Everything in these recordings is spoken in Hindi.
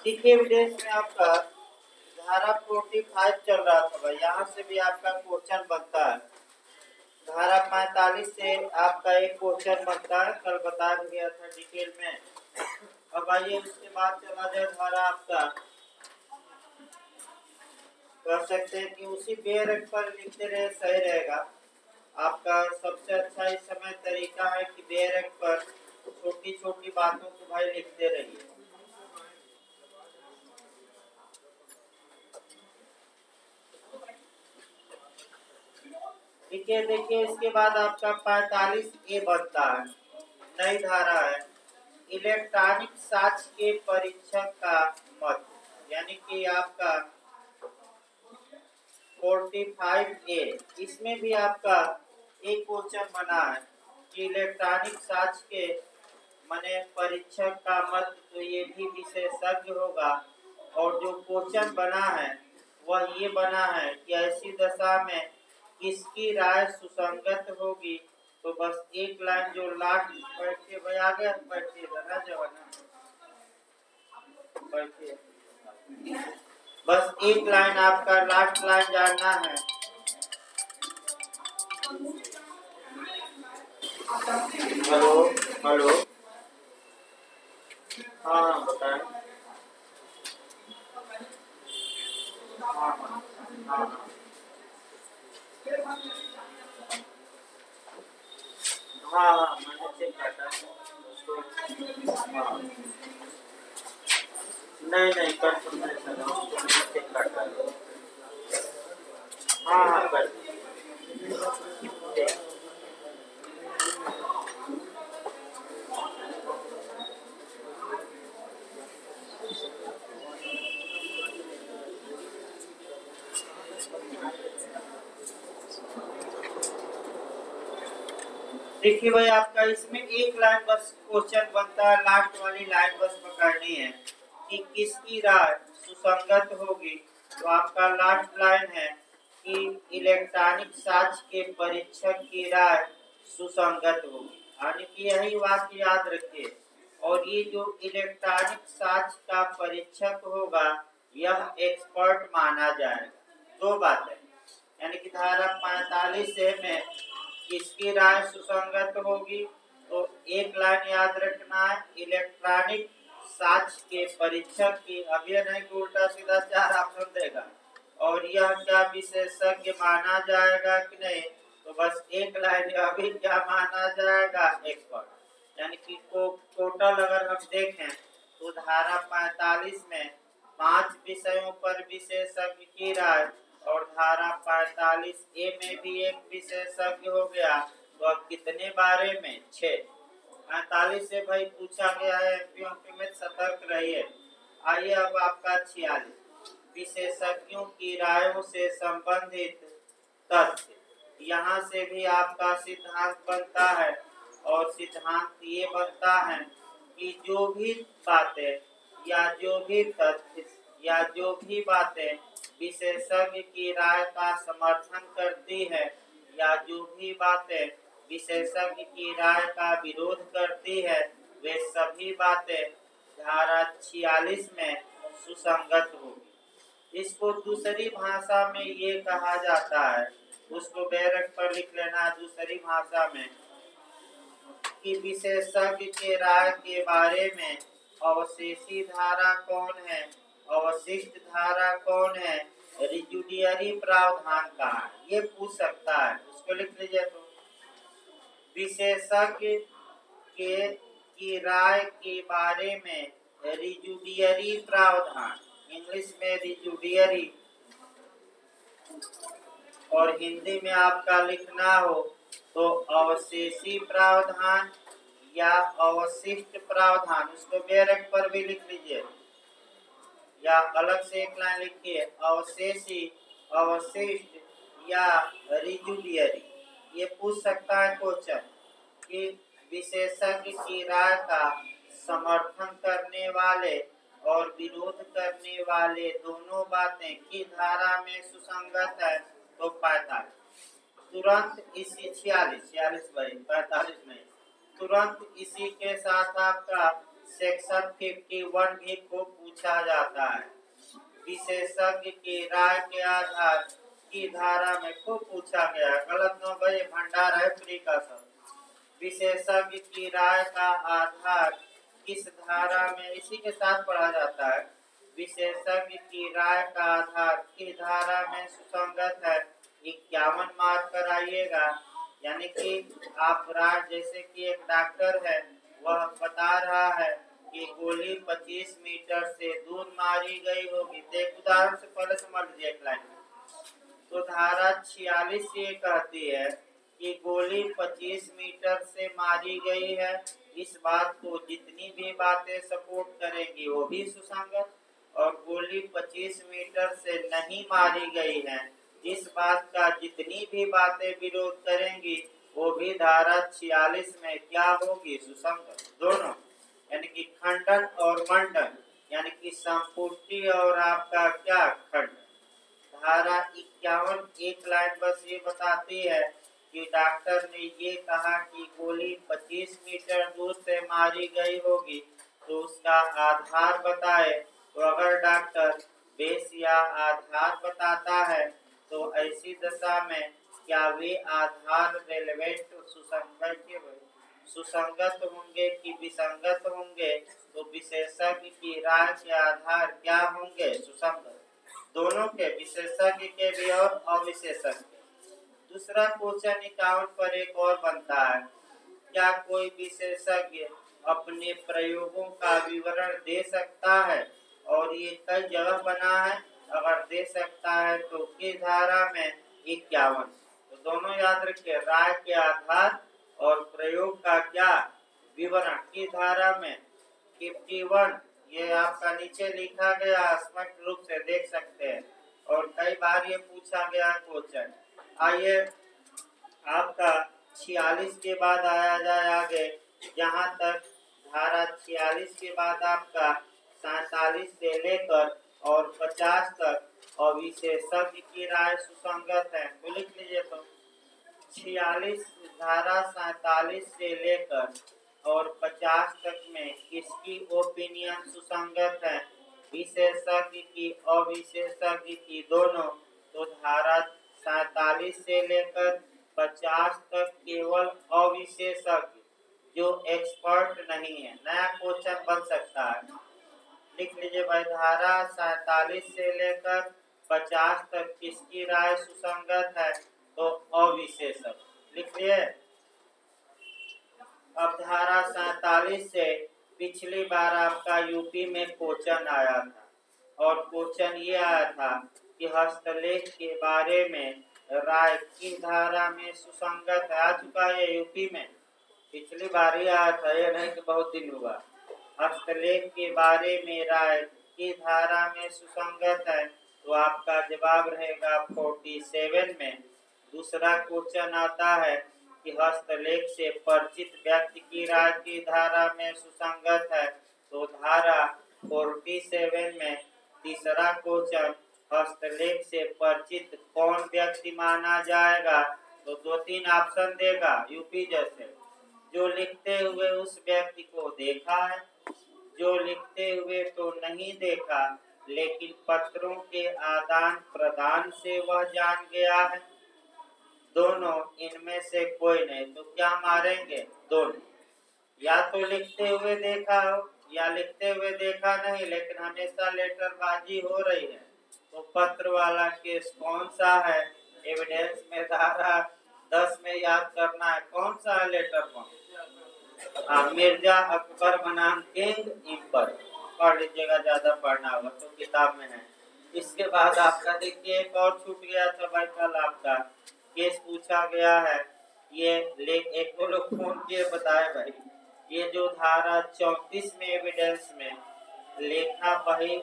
देखिए विदेश में आपका धारा 45 चल रहा था भाई, यहाँ से भी आपका क्वेश्चन बनता है। धारा 45 से आपका एक क्वेश्चन बनता है, कल बता दिया था डिटेल में। अब आइए उसके बाद चला जाए धारा आपका, कर सकते हैं कि उसी बेरंग पर लिखते रहे, सही रहेगा। आपका सबसे अच्छा इस समय तरीका है कि बेरंग पर छोटी छोटी बातों को भाई लिखते रहिए। ठीक है, देखिए इसके बाद आपका 45A बनता है, नई धारा है, इलेक्ट्रॉनिक साक्ष्य के परीक्षक का मत। यानी कि आपका 45A, इसमें भी आपका एक क्वेश्चन बना है कि इलेक्ट्रॉनिक साक्ष्य के माने परीक्षक का मत, तो ये भी विशेषज्ञ होगा। और जो क्वेश्चन बना है वह ये बना है कि ऐसी दशा में किसकी राय सुसंगत होगी। तो बस एक लाइन जो लास्ट बैठिए भाई, आ गया बैठिए जरा जवाना बैठिए, बस एक लाइन आपका लास्ट लाइन जानना है। हेलो हेलो, हाँ बताएं। हाँ हाँ हाँ हाँ हाँ, मैंने चेक काटा उसको। हाँ नहीं नहीं, कंफर्मेशन है उसको, मैंने चेक काटा। हाँ हाँ कर ठीक। देखिए भाई, आपका इसमें एक लाइन बस क्वेश्चन बनता है, लास्ट वाली लाइन बस पकड़नी है कि किसकी राय सुसंगत होगी। तो आपका लास्ट लाइन है कि इलेक्ट्रॉनिक साक्ष्य के परीक्षक की राय सुसंगत होगी, यानी कि यही वाक्य याद रखिए। और ये जो इलेक्ट्रॉनिक साक्ष्य का परीक्षक होगा यह एक्सपर्ट माना जाएगा। दो बातें, यानी कि धारा 45 में किसकी राय सुसंगत होगी, तो एक लाइन याद रखना है, इलेक्ट्रॉनिक साक्ष्य के परीक्षक की। अब यह नहीं कि उल्टा सीधा चार ऑप्शन देगा और यह क्या विशेषज्ञ माना जाएगा कि नहीं, तो बस एक लाइन अभी क्या माना जाएगा, एक्सपर्ट। यानी कि टोटल अगर हम देखें तो धारा 45 में 5 विषयों पर विशेषज्ञ की राय, और धारा 45A में भी एक विशेषज्ञ हो गया। तो अब कितने बारे में, 6। 45 से भाई पूछा गया है एमपी में, सतर्क रहिए। आइए अब आपका 46, विशेषज्ञों की रायों से संबंधित तथ्य। यहाँ से भी आपका सिद्धांत बनता है, और सिद्धांत ये बनता है कि जो भी बातें या जो भी तथ्य या जो भी बातें विशेषज्ञ की राय का समर्थन करती है या जो भी बातें विशेषज्ञ की राय का विरोध करती है, वे सभी बातें धारा 46 में सुसंगत होगी। इसको दूसरी भाषा में ये कहा जाता है, उसको बैरक पर लिख लेना दूसरी भाषा में, कि विशेषज्ञ के राय के बारे में अवशेषी धारा कौन है, अवशिष्ट धारा कौन है, रिजुडियरी प्रावधान कहाँ है, ये पूछ सकता है। उसको लिख लीजिए। तो विशेषज्ञ के की राय के बारे में रिजुडियरी प्रावधान, इंग्लिश में रिजुडियरी, और हिंदी में आपका लिखना हो तो अवशेषी प्रावधान या अवशिष्ट प्रावधान। उसको बैरक पर भी लिख लीजिए या अलग से एक लाइन लिखिए, अवशेषी, अवशिष्ट या रिजुडियरी। ये पूछ सकता है क्वेश्चन कि विशेषज्ञ की राय का समर्थन करने वाले और विरोध करने वाले दोनों बातें की धारा में सुसंगत है। तो 45 तुरंत इसी 46 भाई 45 नहीं, तुरंत इसी के साथ आपका सेक्शन 51 भी खूब पूछा जाता है। विशेषज्ञ की राय के आधार की धारा में खूब पूछा गया है। गलत न भाई, भंडार है फ्री का सब। विशेषज्ञ की राय का आधार किस धारा में, इसी के साथ पढ़ा जाता है। विशेषज्ञ की राय का आधार किस धारा में सुसंगत है, 51 मार्क कर आइएगा। यानी कि आप राय, जैसे कि एक डॉक्टर है, वह बता रहा है कि गोली 25 मीटर से दूर मारी गई होगी। तो एक उदाहरण से पहले समझ लीजिए एक लाइन में। तो धारा 46 ये कहती है कि गोली 25 मीटर से मारी गई है। इस बात को जितनी भी बातें सपोर्ट करेंगी वो भी सुसंगत, और गोली 25 मीटर से नहीं मारी गई है, इस बात का जितनी भी बातें विरोध करेंगी वो भी धारा 46 में क्या होगी, सुसंगत दोनों। यानी कि खंडन और मंडन, यानी कि संपूर्ति और आपका क्या खंडन। धारा 51 एक लाइन बस ये बताती है कि डॉक्टर ने ये कहा कि गोली 25 मीटर दूर से मारी गई होगी, तो उसका आधार बताए। तो अगर डॉक्टर बेस या आधार बताता है तो ऐसी दशा में क्या वे आधार रेलेवेंट सुसंगत होंगे कि विसंगत होंगे, तो विशेषज्ञ की राय के आधार क्या होंगे, सुसंगत दोनों के, विशेषज्ञ के भी और अविशेषज्ञ। दूसरा क्वेश्चन 51 पर एक और बनता है, क्या कोई विशेषज्ञ अपने प्रयोगों का विवरण दे सकता है, और ये कई जगह बना है, अगर दे सकता है तो किस धारा में, 51। तो दोनों याद रखिए, राय के आधार और प्रयोग का क्या विवरण किस धारा में, 51। ये आपका नीचे लिखा गया, स्पष्ट रूप से देख सकते हैं, और कई बार ये पूछा गया क्वेश्चन। आइए आपका 46 के बाद आया जाए आगे, जहाँ तक धारा 46 के बाद आपका 47 से लेकर और 50 तक अविशेषज्ञ की राय सुसंगत है। तो लिख लीजिए, तो 46 धारा 47 से लेकर और 50 तक में किसकी ओपिनियन सुसंगत है, विशेषज्ञ की अविशेषज्ञ की दोनों। तो धारा 47 से लेकर 50 तक केवल अविशेषज्ञ, जो एक्सपर्ट नहीं है। नया क्वेश्चन बन सकता है, लिख लीजिए भाई, धारा 47 से लेकर 50 तक किसकी राय सुसंगत है, तो अविशेषज्ञ, लिख लिए। अब धारा 47 से पिछली बार आपका यूपी में क्वेश्चन आया था, और क्वेश्चन ये आया था कि हस्तलेख के बारे में राय किस धारा में सुसंगत है। आ चुका है यूपी में, पिछली बार ही आया था, ये नहीं कि बहुत दिन हुआ। हस्तलेख के बारे में राय किस धारा में सुसंगत है, तो आपका जवाब रहेगा 47 में। दूसरा क्वेश्चन आता है कि हस्तलेख से परिचित व्यक्ति की राय की धारा में सुसंगत है, तो धारा 47 में। तीसरा क्वेश्चन, हस्तलेख से परिचित कौन व्यक्ति माना जाएगा, तो 2-3 ऑप्शन देगा यूपी जैसे, जो लिखते हुए उस व्यक्ति को देखा है, जो लिखते हुए तो नहीं देखा लेकिन पत्रों के आदान प्रदान से वह जान गया है, दोनों इनमें से कोई नहीं। तो क्या मारेंगे, दोनों। या तो लिखते हुए देखा हो या लिखते हुए देखा नहीं लेकिन हमेशा लेटरबाजी हो रही है, तो पत्र वाला केस कौन सा है, एविडेंस में धारा 10 में याद करना है कौन सा है लेटर बॉम्ब। मिर्जा अकबर बनाम किंग इम्पर, पढ़ लीजिएगा, ज्यादा पढ़ना होगा तो किताब में है। इसके बाद आपका देखिए एक और छूट गया था भाई, कल आपका केस पूछा गया है, ये एक दो लोग फोन किए बताए भाई, ये जो धारा 34 में एविडेंस में लेखा बही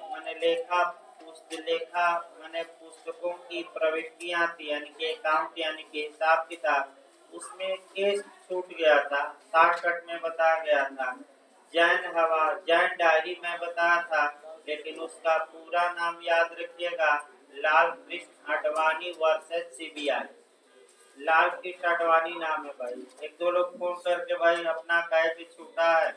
मैंने पुस्तकों की प्रवृत्तियां थी, यानी कि अकाउंट, यानी कि हिसाब किताब, उसमें केस छूट गया था, शॉर्टकट में बताया गया था। जैन डायरी में बताया था, लेकिन उसका पूरा नाम याद रखिएगा, लाल कृष्ण आडवाणी वर्सेस सीबीआई। लाल कृष्ण आडवाणी नाम है भाई। एक दो लोग फोन करके भाई अपना कहे कि छूटा है,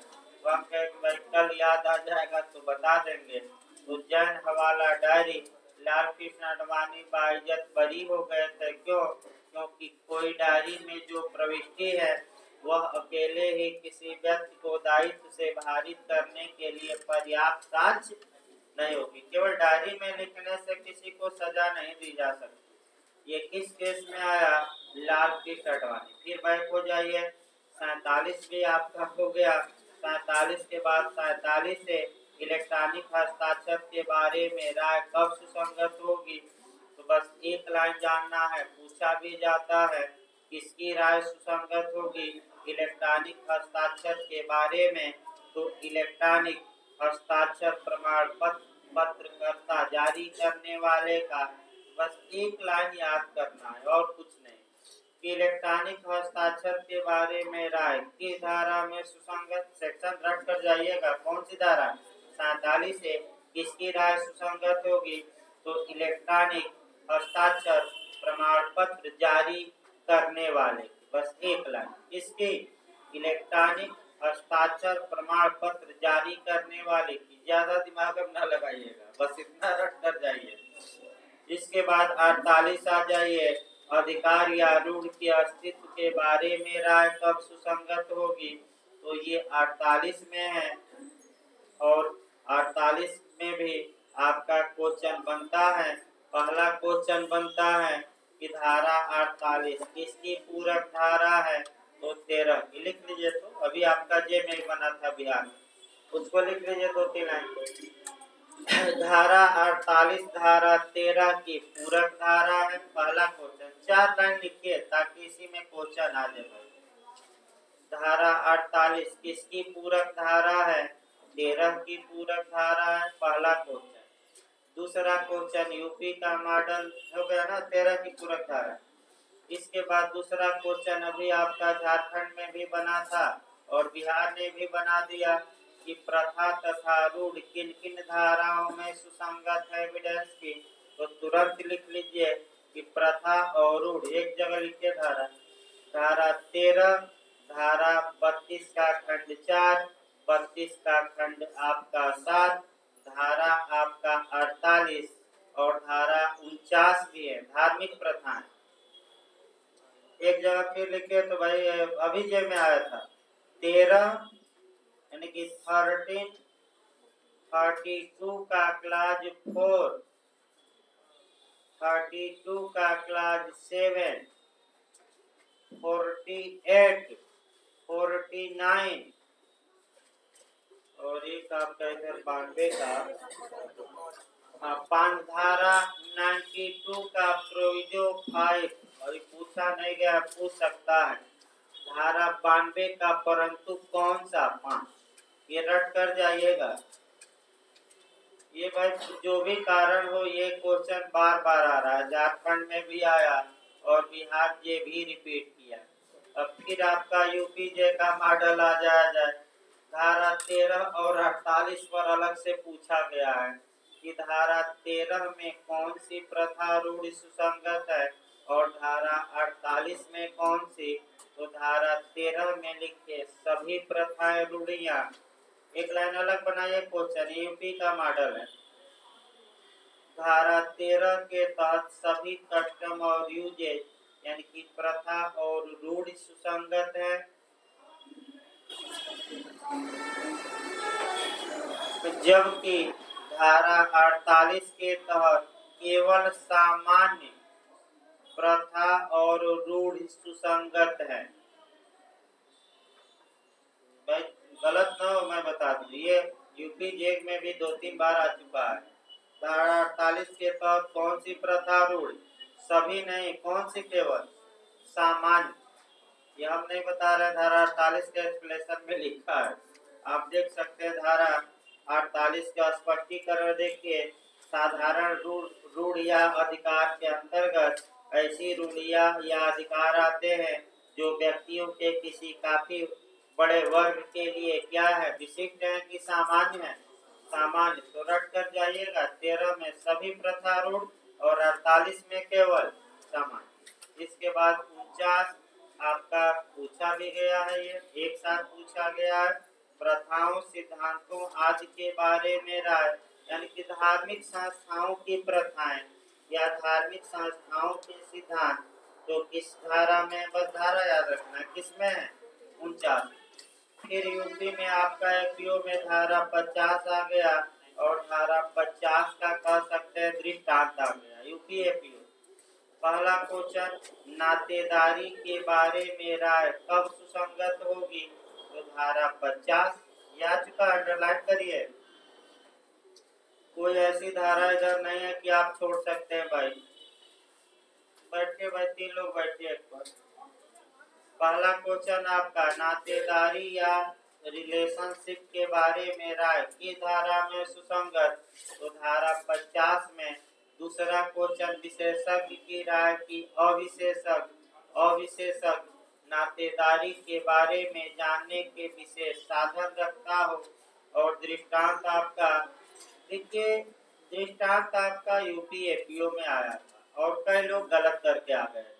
तो हम कहे भाई कल याद आ जाएगा तो बता देंगे। उज्जैन हवाला डायरी, लाल कृष्ण आडवाणी बाइज्जत बरी हो गए थे। क्यों? क्योंकि कोई डायरी में जो प्रविष्टि है वह अकेले ही किसी व्यक्ति को दायित्व से भारित करने के लिए पर्याप्त साक्ष्य नहीं होगी। केवल डायरी में लिखने से किसी को सजा नहीं दी जा सकती। ये किस केस में आया? लाल कृष्ण आडवाणी। फिर बैक हो जाइए, 47 भी आपका हो गया। 47 के बाद 47 से इलेक्ट्रॉनिक हस्ताक्षर के बारे में राय कब सुसंगत होगी? तो बस एक लाइन जानना है, पूछा भी जाता है किसकी राय सुसंगत होगी इलेक्ट्रॉनिक हस्ताक्षर के बारे में। तो इलेक्ट्रॉनिक हस्ताक्षर प्रमाण पत्रकर्ता जारी करने वाले का। बस एक लाइन याद करना है और कुछ नहीं। इलेक्ट्रॉनिक हस्ताक्षर के बारे में राय किस धारा में सुसंगत? सेक्शन रट कर जाइएगा, कौन सी धारा? 47 से किसकी राय सुसंगत होगी? तो इलेक्ट्रॉनिक हस्ताक्षर प्रमाण पत्र जारी करने वाले। बस एक लाइन इसके, इलेक्ट्रॉनिक हस्ताक्षर प्रमाण पत्र जारी करने वाले की। ज्यादा दिमाग अब न लगाइएगा, बस इतना रट कर जाइए। इसके बाद 48 आ जाइए, अधिकार या रूढ़ के अस्तित्व के बारे में राय कब सुसंगत होगी? तो ये 48 में है। और 48 में भी आपका क्वेश्चन बनता है। पहला क्वेश्चन बनता है कि धारा 48 किसकी पूरक धारा है? तो 13 लिख लीजिए। तो अभी आपका जे में बना था बिहार, उसको लिख लीजिए 2-3 लाइन। धारा 48 धारा 13 की पूरक धारा है। पहला क्वेश्चन 4 लाइन लिखिए ताकि इसी में क्वेश्चन आ जाए। धारा 48 किसकी पूरक धारा है? 13 की पूरक धारा है। पहला क्वेश्चन। दूसरा क्वेश्चन यूपी का मॉडल हो गया ना, 13 की पूरक धारा। इसके बाद दूसरा क्वेश्चन अभी आपका झारखंड में भी बना था और बिहार ने भी बना दिया कि प्रथा तथा रूढ़ किन किन धाराओं में सुसंगत है एविडेंस की। तो तुरंत लिख लीजिए कि प्रथा और रूढ़, एक जगह लिखिए धारा। धारा 13, धारा 32 का खंड 4, 32 का खंड आपका 7, धारा आपका 48 और धारा 49 भी है, धार्मिक प्रथाएं। एक जगह फिर लिखे तो भाई अभी जे में आया था 13 यानी कि 13, 32 का क्लाज 4, 32 का क्लाज 7, 48, 49 और एक आपका इधर 92 का पांधारा 92 का प्रोविजो 5। अभी पूछा नहीं गया, पूछ सकता है। धारा 92 का परंतु कौन सा 5? ये रट कर जाइएगा। ये भाई जो भी कारण हो, ये क्वेश्चन बार बार आ रहा है। झारखंड में भी आया और बिहार जे भी रिपीट किया। अब फिर आपका यूपी जे का मॉडल आ जाए। धारा 13 और 48 पर अलग से पूछा गया है कि धारा 13 में कौन सी प्रथा रूढ़ सुसंगत है और धारा 48 में कौन सी। तो धारा 13 में लिखिए सभी प्रथाएं रूढ़ियां। एक लाइन अलग बनाइए क्वेश्चन, यूपी का मॉडल है। धारा 13 के तहत सभी कस्टम और यूजेज यानी कि प्रथा और रूढ़ सुसंगत है। जबकि धारा 48 के तहत केवल सामान्य प्रथा और रूढ़ सुसंगत है। भाई गलत ना हो, मैं बता दूं, ये यूपी जेग में भी 2-3 बार आ चुका है। धारा 48 के तहत कौन सी प्रथा रूढ़? सभी नहीं, कौन सी? केवल सामान्य। ये हम नहीं बता रहे, धारा 48 के एक्सप्लेनेशन में लिखा है, आप देख सकते हैं। धारा 48 का स्पष्टीकरण देखिए। साधारण रूढ़ या अधिकार के अंतर्गत ऐसी रूढ़ियां या अधिकार आते हैं जो व्यक्तियों के किसी काफी बड़े वर्ग के लिए क्या है? विशिष्ट है कि सामान्य है? सामान्य। तो रट कर जाइएगा, 13 में सभी प्रथा रूढ़ और 48 में केवल सामान्य। इसके बाद 49 आपका पूछा भी गया है, ये एक साथ पूछा गया है। प्रथाओं, सिद्धांतों आदि के बारे में राय, यानी कि धार्मिक संस्थाओं की प्रथाएं या धार्मिक संस्थाओं के सिद्धांत, तो किस धारा में, बस धारा याद रखना है, किसमें है, 49। फिर यूपी में आपका एपीओ में धारा 50 आ गया, और धारा 50 का कह सकते हैं दृष्टांत आ गया। यूपी एपीओ पहला क्वेश्चन, नातेदारी के बारे में राय कब सुसंगत होगी, तो धारा 50 या चुका, अंडरलाइन करिए। कोई ऐसी धारा इधर नहीं है कि आप छोड़ सकते हैं भाई। बैठिए भाई, 3 लोग बैठिए एक बार। पहला क्वेश्चन आपका, नातेदारी या रिलेशनशिप के बारे में राय की धारा में सुसंगत, तो धारा 50 में। दूसरा क्वेश्चन, विशेषज्ञ की राय की अविशेषज्ञ नातेदारी के बारे में जानने के विशेष साधन रखता हो, और दृष्टांत आपका, देखिए दृष्टांत आपका यूपी एपीओ में आया था और कई लोग गलत करके आ गए।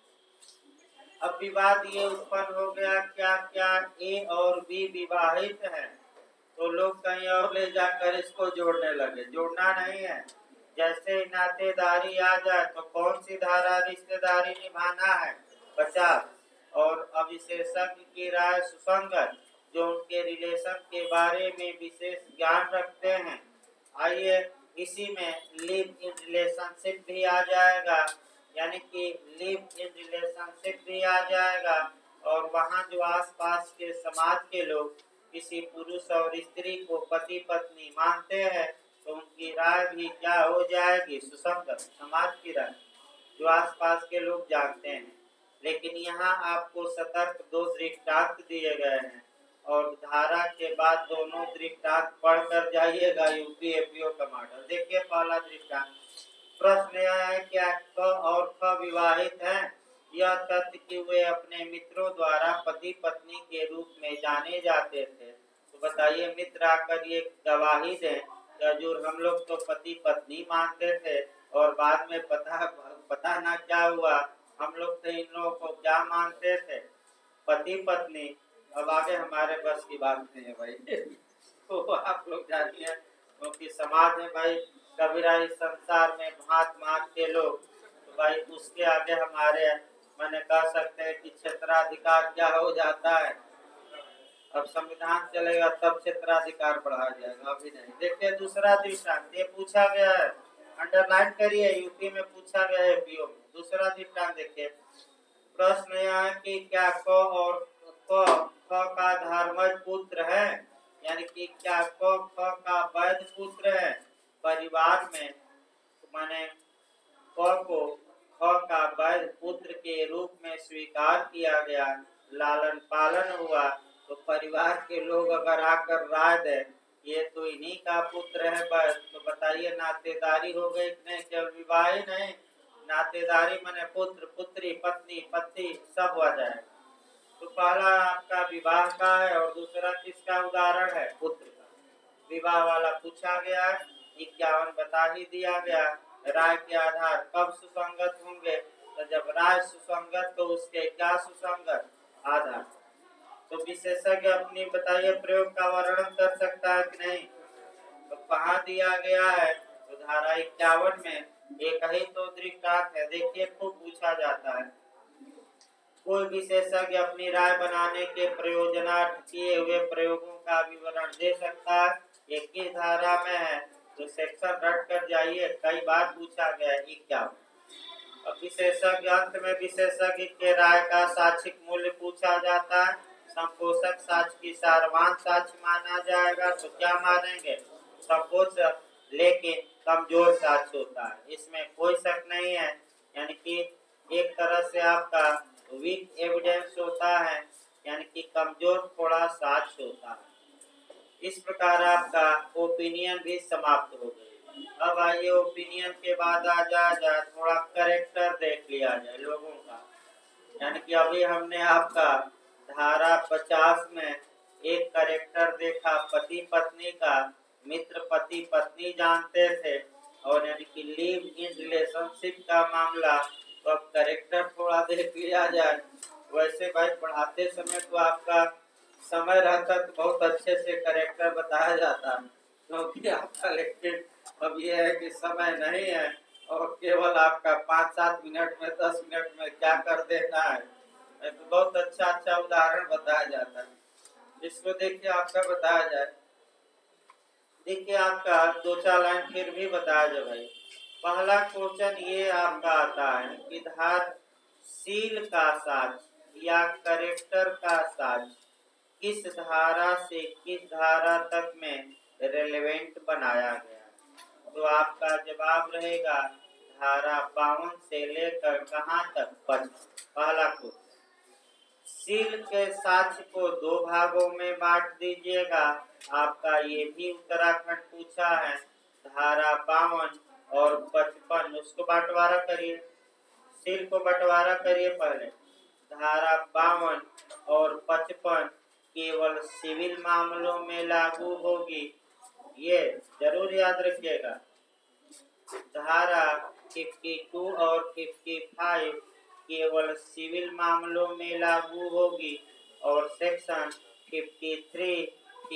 अब विवाद ये उत्पन्न हो गया, क्या क्या ए और बी विवाहित हैं, तो लोग कहीं और ले जाकर इसको जोड़ने लगे। जोड़ना नहीं है, जैसे नातेदारी आ जाए तो कौन सी धारा रिश्तेदारी निभाना है, 50, और अविशेषज्ञ की राय सुसंगत, जो उनके रिलेशन के बारे में विशेष ज्ञान रखते हैं। आइए इसी में लिव इन रिलेशनशिप भी आ जाएगा, यानी कि लिव इन रिलेशनशिप भी आ जाएगा, और वहाँ जो आसपास के समाज के लोग किसी पुरुष और स्त्री को पति पत्नी मानते हैं, तो उनकी राय भी क्या हो जाएगी, सुसंगत, समाज की राय जो आसपास के लोग जानते हैं। लेकिन यहाँ आपको सतर्क 2 दृष्टांत दिए गए हैं, और धारा के बाद दोनों दृष्टांत पढ़कर जाइएगा यूपी एपीओ का मॉडल। देखिए पहला दृष्टांत, प्रश्न यह है, क्या क और ख विवाहित हैं, यह तथ्य कि वे अपने मित्रों द्वारा पति पत्नी के रूप में जाने जाते थे। तो बताइए, मित्र आकर ये गवाही दें, हजूर हम लोग तो पति पत्नी मानते थे, और बाद में पता ना क्या हुआ, हम लोग तो इन लोगों को क्या मानते थे, पति पत्नी। अब आगे हमारे बस की बात नहीं है भाई तो आप लोग जानिए, क्योंकि समाज में भाई कबीरा इस संसार में भांत भांत के लोग, तो भाई उसके आगे हमारे मैंने कह सकते हैं कि क्षेत्राधिकार क्या हो जाता है। अब संविधान चलेगा तब क्षेत्राधिकार बढ़ाया जाएगा, अभी नहीं। देखिए दूसरा दृष्टांत ये पूछा गया है, अंडरलाइन करिए, यूपी में पूछा गया है पीओ में। दूसरा दृष्टांत देखिए, प्रश्न यह है कि क्या क और ख का धर्मज पुत्र है, यानी कि क्या क का वैध पुत्र है परिवार में, तो माने क को ख का वैध पुत्र के रूप में स्वीकार किया गया, लालन पालन हुआ, तो परिवार के लोग अगर आकर राय दे ये तो इन्हीं का पुत्र है बस, तो बताइए नातेदारी हो गई कि नहीं, केवल विवाह ही नहीं, नातेदारी माने पुत्र पुत्री पत्नी पति सब हो जाएगा। तो पहला आपका विवाह का है, और दूसरा किसका उदाहरण है, पुत्र का। विवाह वाला पूछा गया है, 51 बता ही दिया गया। राय के आधार कब सुसंगत होंगे, तो जब राय सुसंगत तो उसके क्या सुसंगत, आधार। तो विशेषज्ञ अपनी बताइए प्रयोग का वर्णन कर सकता है कि नहीं, तो कहाँ दिया गया है, तो धारा 51 में। एक ही तो दृष्टांत है, देखिए खूब पूछा जाता है। कोई विशेषज्ञ अपनी राय बनाने के प्रयोजनार्थ किए हुए प्रयोगों का विवरण दे सकता है, एक ही धारा में है, तो सेक्शन रट कर जाइए, कई बार पूछा गया है। क्या अब विशेषज्ञ अंत में विशेषज्ञ के राय का साक्षिक मूल्य पूछा जाता है, संपोषक साक्ष्य की सारवान साक्ष्य माना जाएगा, तो क्या मानेंगे, संपोषक, लेकिन कमजोर साक्ष्य होता है, इसमें कोई शक नहीं है, यानी कि एक तरह से आपका वीक एविडेंस होता है, यानी कि कमजोर थोड़ा साक्ष्य होता है। इस प्रकार आपका ओपिनियन भी समाप्त हो गई। अब आइए ओपिनियन के बाद आ जाए थोड़ा करेक्टर देख लिया जाए लोगों का, यानी कि अभी हमने आपका धारा 50 में एक करेक्टर देखा पति पत्नी का, मित्र पति पत्नी जानते थे, और यानी कि लिव इन रिलेशनशिप का मामला, तो अब करेक्टर थोड़ा देख लिया जाए। वैसे भाई पढ़ाते समय तो आपका समय रहता तो बहुत अच्छे से करेक्टर बताया जाता, क्योंकि आपका लेकिन अब ये है कि समय नहीं है और केवल आपका 5-7 मिनट में 10 मिनट में क्या कर देना है। तो बहुत अच्छा अच्छा उदाहरण बताया जाता है, इसको देखिए आपका बताया जाए। देखिए आपका 2-4 लाइन फिर भी बताया जाए भाई। पहला क्वेश्चन ये आपका आता है कि धारशील का साज या करेक्टर का साज किस धारा से किस धारा तक में रेलेवेंट बनाया गया। तो आपका जवाब रहेगा धारा 52 से लेकर कहाँ तक 5। पहला क्वेश्चन, सील के साक्ष्य को 2 भागों में बांट दीजिएगा। आपका ये भी उत्तराखंड पूछा है। धारा 52 और 55 उसको बंटवारा करिए, सील को बंटवारा करिए पहले। धारा 52 और 55 केवल सिविल मामलों में लागू होगी, ये जरूर याद रखिएगा। धारा 52 और 55 केवल सिविल मामलों में लागू होगी और सेक्शन 53,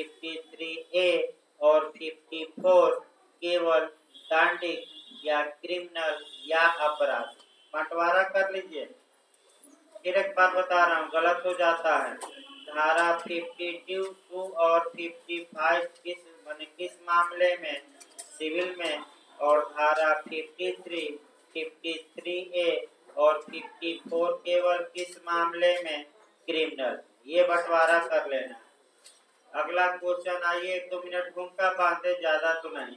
53A और 54 केवल दंडिक या क्रिमिनल या अपराध। बंटवारा कर लीजिए। फिर एक बात बता रहा हूँ, गलत हो जाता है। धारा 52 और 55 किस मामले में, सिविल में, और धारा 53, 53A और 54 केवल किस मामले में, क्रिमिनल। ये बंटवारा कर लेना। अगला क्वेश्चन आइए, 1-2 मिनट घूमका बांधे, ज्यादा तो नहीं।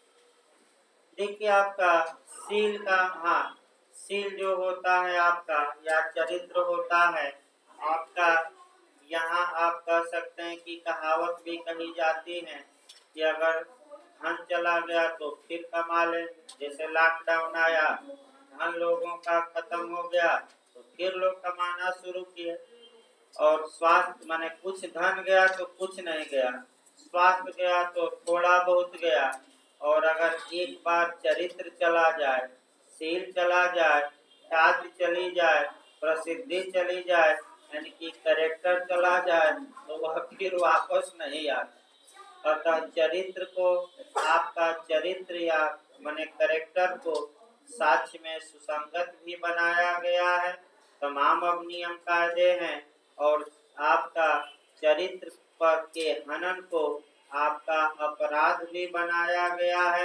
देखिए आपका सील का, हाँ, सील जो होता है आपका या चरित्र होता है आपका, यहाँ आप कह सकते हैं कि कहावत भी कही जाती है कि अगर धन चला गया तो फिर कमा ले। जैसे लॉकडाउन आया, धन लोगों का खत्म हो गया तो फिर लोग कमाना शुरू किए। और स्वास्थ्य माने कुछ धन गया तो कुछ नहीं गया, स्वास्थ्य गया तो थोड़ा बहुत गया। और अगर एक बार चरित्र चला जाए, सील चला जाए, ख्याति चली जाए, प्रसिद्धि चली जाए, यानी कि करेक्टर चला जाए, तो वह फिर वापस नहीं आता। अतः चरित्र को, आपका चरित्र या माने करेक्टर को साक्ष्य में सुसंगत भी बनाया गया है। तमाम अब नियम कायदे हैं और आपका चरित्र पर के हनन को आपका अपराध भी बनाया गया है।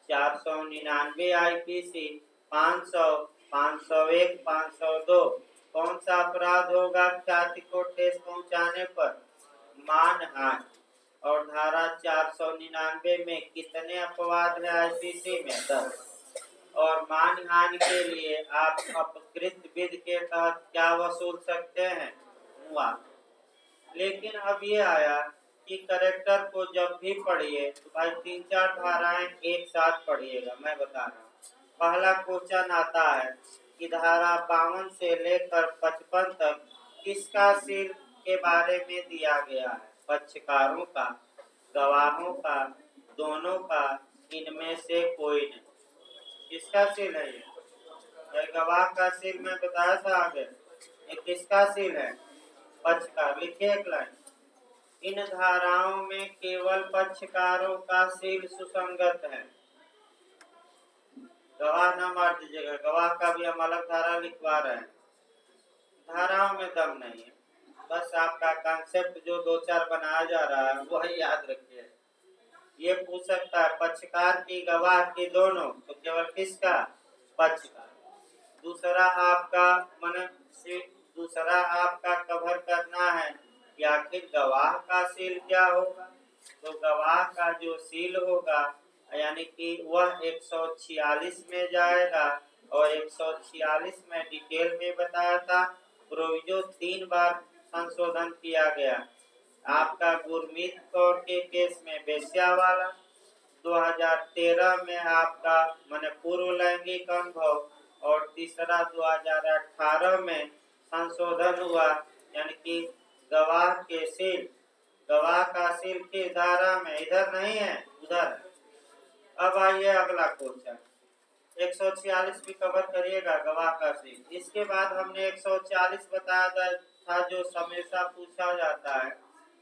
499 आईपीसी, 500, 501, 502। कौन सा अपराध होगा ख्याति को ठेस पहुंचाने पर? मानहानि। और धारा 499 में कितने अपवाद है आईपीसी में? 10। और मानहानि के लिए आप अपकृत विधि के तहत क्या वसूल सकते हैं? मुआवजा। लेकिन अब ये आया कि करेक्टर को जब भी पढ़िए तो भाई 3-4 धाराएं एक साथ पढ़िएगा। मैं बता रहा हूँ, पहला क्वेश्चन आता है कि धारा 52 से लेकर 55 तक किसका सील के बारे में दिया गया है? पक्षकारों का, गवाहों का, दोनों का, इनमें से कोई नहीं। किसका सील है ये? गवाह का सील मैं बताया था आगे। ये किसका सील है? पक्षकार। लिखिए एक लाइन, इन धाराओं में केवल पक्षकारों का सील सुसंगत है। गवाह न मार दीजिएगा, गवाह का भी हम अलग धारा लिखवा रहे हैं। धाराओं में दम नहीं है, बस आपका कॉन्सेप्ट जो 2-4 बनाया जा रहा है वही याद रखिए। ये पूछ सकता है पक्षकार की, गवाह की, दोनों, तो केवल किसका? पक्षकार। दूसरा आपका मन से, दूसरा आपका कवर करना है कि आखिर गवाह का सील क्या होगा। तो गवाह का जो सील होगा यानी कि वह 146 में जाएगा और 146 में डिटेल में बताया था। प्रोविजो 3 बार संशोधन किया गया। आपका गुरमीत कौर के केस में बेस्या वाला, 2013 में आपका माने पूर्व लैंगिक अनुभव, और तीसरा 2018 में संशोधन हुआ यानी कि गवाह के सील, गवाह का सील की धारा में, इधर नहीं है उधर। अब आइए अगला क्वेश्चन, 146 भी कवर करिएगा, गवाह का सील। इसके बाद हमने 140 बताया था जो हमेशा पूछा जाता है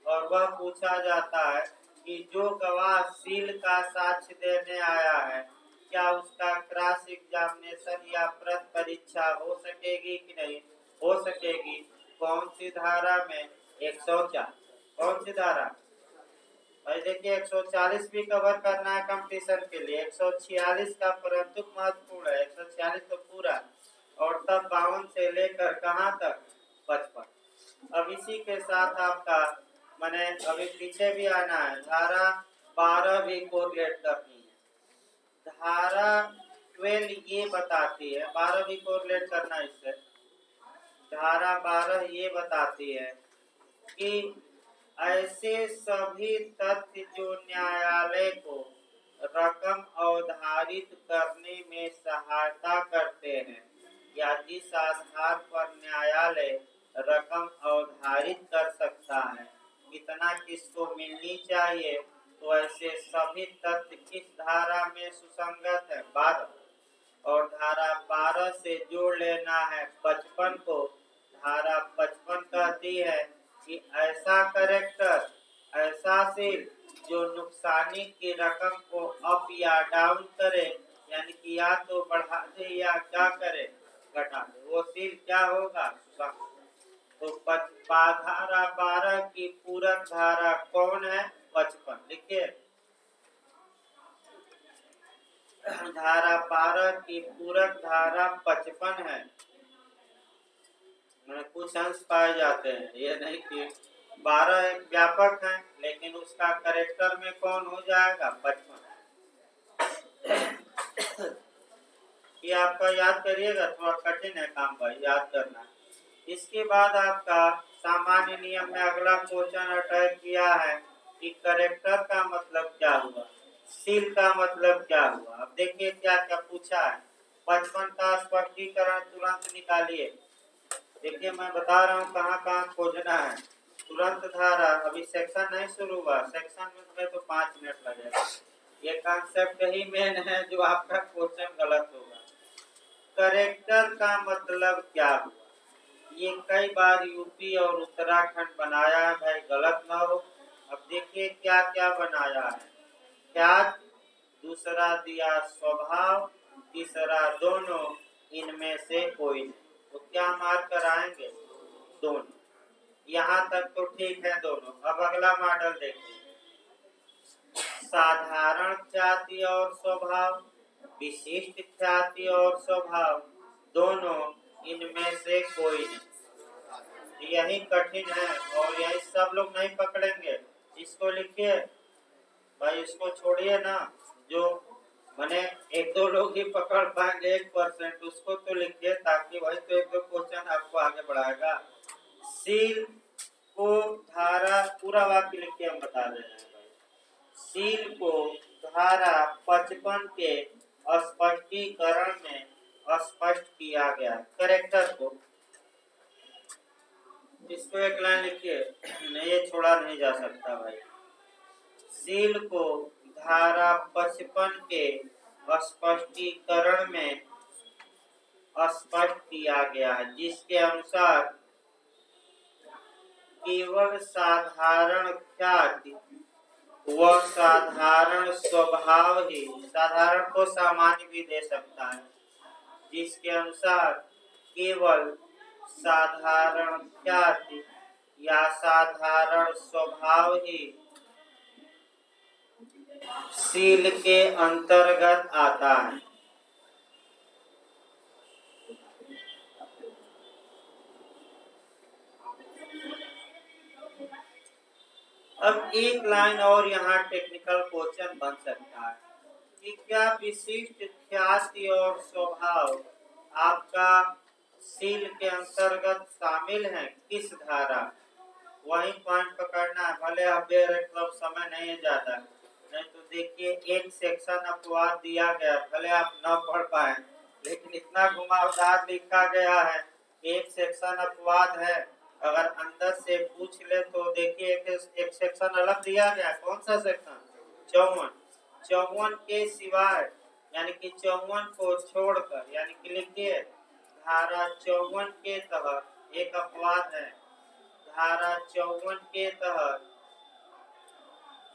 और वह पूछा जाता है कि जो गवाह सील का साक्ष्य देने आया है, क्या उसका क्रॉस एग्जामिनेशन या प्रश्न परीक्षा हो सकेगी कि नहीं हो सकेगी। कौन सी धारा में? 104। कौन सी धारा भाई? देखिए 140 भी कवर करना है कंपटीशन के लिए, 146 का परंतु महत्वपूर्ण है। 146 तो पूरा, और तब 52 से लेकर कहाँ तक? 55। अब इसी के साथ आपका मैंने अभी पीछे भी आना है, धारा 12 भी कोरिलेट करनी है। धारा 12 ये बताती है, 12 भी कोरिलेट करना है इससे। धारा 12 ये बताती है कि ऐसे सभी तथ्य जो न्यायालय को रकम अवधारित करने में सहायता करते हैं, या जिस आधार पर न्यायालय रकम अवधारित कर सकता है, कितना किसको मिलनी चाहिए, तो ऐसे सभी तथ्य किस धारा में सुसंगत है? 12। और धारा 12 से जोड़ लेना है 55 को। धारा 55 कहती है कि ऐसा करेक्टर, ऐसा सेल जो नुकसानी की रकम को अप या डाउन करे, यानी कि या तो बढ़ा दे या क्या करे? घटा दे, वो सील क्या होगा? तो धारा 12 की पूरक धारा कौन है? 55। लिखिए, धारा 12 की पूरक धारा 55 है। कुछ अंश पाए जाते हैं, ये नहीं कि 12 एक व्यापक है, लेकिन उसका करेक्टर में कौन हो जाएगा? 55। ये आपका याद करिएगा, थोड़ा कठिन है काम भाई, याद करना। इसके बाद आपका सामान्य नियम में अगला क्वेश्चन अटैक किया है कि करेक्टर का मतलब क्या हुआ, सील का मतलब क्या हुआ। अब देखिए क्या क्या पूछा है। 55 का स्पष्टीकरण तुरंत निकालिए। देखिए मैं बता रहा हूँ कहाँ कहाँ खोजना है। तुरंत धारा, अभी सेक्शन नहीं शुरू हुआ, सेक्शन में तो 5 मिनट लगेगा। ये कॉन्सेप्ट ही मेन है जो आपका क्वेश्चन गलत होगा। करेक्टर का मतलब क्या हुआ, ये कई बार यूपी और उत्तराखंड बनाया है भाई, गलत ना हो। अब देखिए क्या क्या बनाया है। ख्यात, दूसरा दिया स्वभाव, तीसरा दोनों, इनमें से कोई नहीं। तो क्या मार्क कराएंगे? दोनों। यहाँ तक तो ठीक है दोनों। अब अगला मॉडल देखिए। साधारण ख्याति और स्वभाव, विशिष्ट ख्याति और स्वभाव, दोनों, इनमें से कोई नहीं। यही कठिन है और यही सब लोग नहीं पकड़ेंगे। इसको लिखिए भाई, इसको छोड़िए ना, जो मैंने 1-2 लोग ही पकड़ पाएंगे 1%, उसको तो लिखिए, ताकि वही तो 1-2 क्वेश्चन आपको आगे बढ़ाएगा। सील को धारा, पूरा वाक्य लिखिए, हम बता दे रहे हैं भाई। सील को धारा 55 के स्पष्टीकरण में स्पष्ट किया गया। करेक्टर को, इसको एक लाइन लिखिए, नहीं ये छोड़ा नहीं जा सकता भाई। सील को धारा 55 के स्पष्टीकरण में स्पष्ट किया गया है, जिसके अनुसार केवल साधारण ख्याति व साधारण स्वभाव ही, साधारण को सामान्य भी दे सकता है, जिसके अनुसार केवल साधारण ख्याति या साधारण स्वभाव ही सील के अंतर्गत आता है। अब एक लाइन और यहाँ टेक्निकल क्वेश्चन बन सकता है कि क्या विशिष्ट ख्याति और स्वभाव आपका सील के अंतर्गत शामिल है? किस धारा? वही पॉइंट पकड़ना है। भले अब मतलब समय नहीं है ज्यादा, नहीं तो देखिए एक सेक्शन अपवाद दिया गया, भले आप न पढ़ पाए, लेकिन इतना घुमावदार लिखा गया है, एक सेक्शन अपवाद है। अगर अंदर से पूछ ले तो देखिए एक सेक्शन अलग दिया गया। कौन सा सेक्शन? 54। 54 के सिवाय, यानी कि 54 को छोड़कर, यानी कि लिखिए धारा 54 के तहत एक अपवाद है। धारा 54 के तहत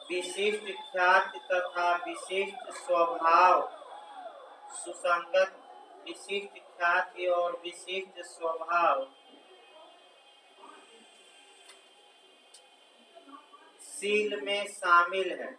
विशिष्ट ख्याति तथा विशिष्ट स्वभाव सुसंगत, विशिष्ट ख्याति और विशिष्ट स्वभाव सील में शामिल है।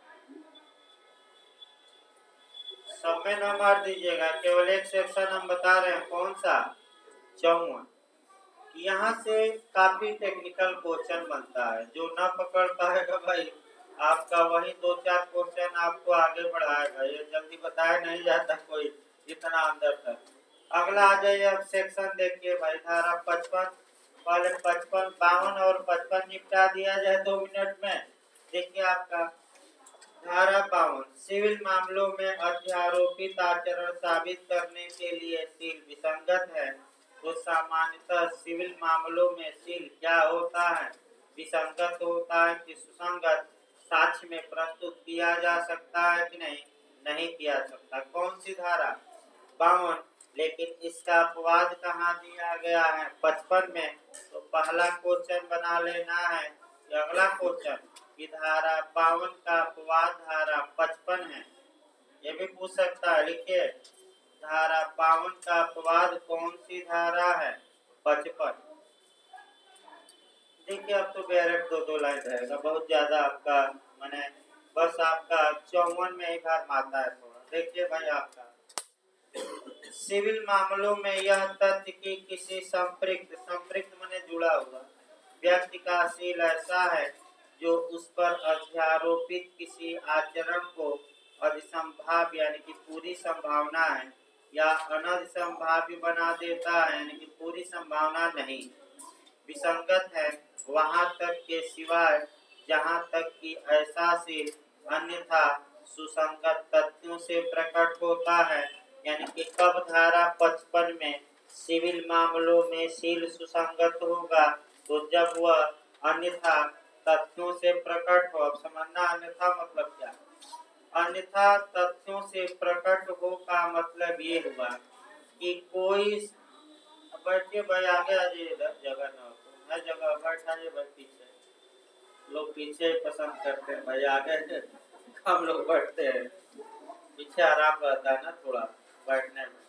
सब में नंबर दीजिएगा, केवल एक सेक्शन हम बता रहे हैं, कौन सा? 54। यहाँ से काफी टेक्निकल क्वेश्चन बनता है, जो ना पकड़ पाएगा भाई आपका वही 2-4 क्वेश्चन आपको आगे बढ़ाएगा, ये जल्दी बताया नहीं जाता कोई इतना अंदर तक। अगला आ जाइए, अब सेक्शन देखिए भाई, धारा 55, पहले 55, 52 और 55 निपटा दिया जाए 2 मिनट में। देखिए आपका धारा 52, सिविल मामलों में अध्यारोपित आचरण साबित करने के लिए सील विसंगत है तो सामान्यतः सिविल मामलों में सील क्या होता है? विसंगत होता है कि सुसंगत? साक्ष्य में प्रस्तुत किया जा सकता है कि नहीं? नहीं किया सकता। कौन सी धारा? 52। लेकिन इसका अपवाद कहाँ दिया गया है? 55 में। तो पहला क्वेश्चन बना लेना है, अगला क्वेश्चन की धारा 52 का अपवाद धारा 55 है, ये भी पूछ सकता है। लिखिए, धारा 52 का अपवाद कौन सी धारा है? 55। देखिए अब तो डायरेक्ट 2-2 लाइन रहेगा, बहुत ज्यादा आपका मैंने बस आपका 54 में ही भार मारता है थोड़ा। देखिए भाई, आपका सिविल मामलों में यह तथ्य कि किसी संपृक्त माने जुड़ा हुआ व्यक्ति का सील ऐसा है जो उस पर अध्यारोपित किसी आचरण को अधिसंभाव्य यानी कि पूरी संभावना है या अनधिसंभाव्य बना देता है यानी कि पूरी संभावना नहीं, विसंगत है वहां तक के सिवाय जहां तक कि ऐसा सील अन्यथा सुसंगत तथ्यों से प्रकट होता है। यानी कि कब धारा 55 में सिविल मामलों में सील सुसंगत होगा? तो जब वह अन्यथा तथ्यों से प्रकट हो। अब समझना अन्यथा मतलब क्या? अन्यथा तथ्यों से प्रकट हो का मतलब ये हुआ कि कोई बैठिए भाई, आगे आ जाइए, जगह ना हो, हर जगह बैठाइए भाई, पीछे लोग पीछे पसंद करते हैं भाई, आगे हम लोग बैठते हैं, पीछे आराम रहता है ना थोड़ा बैठने में।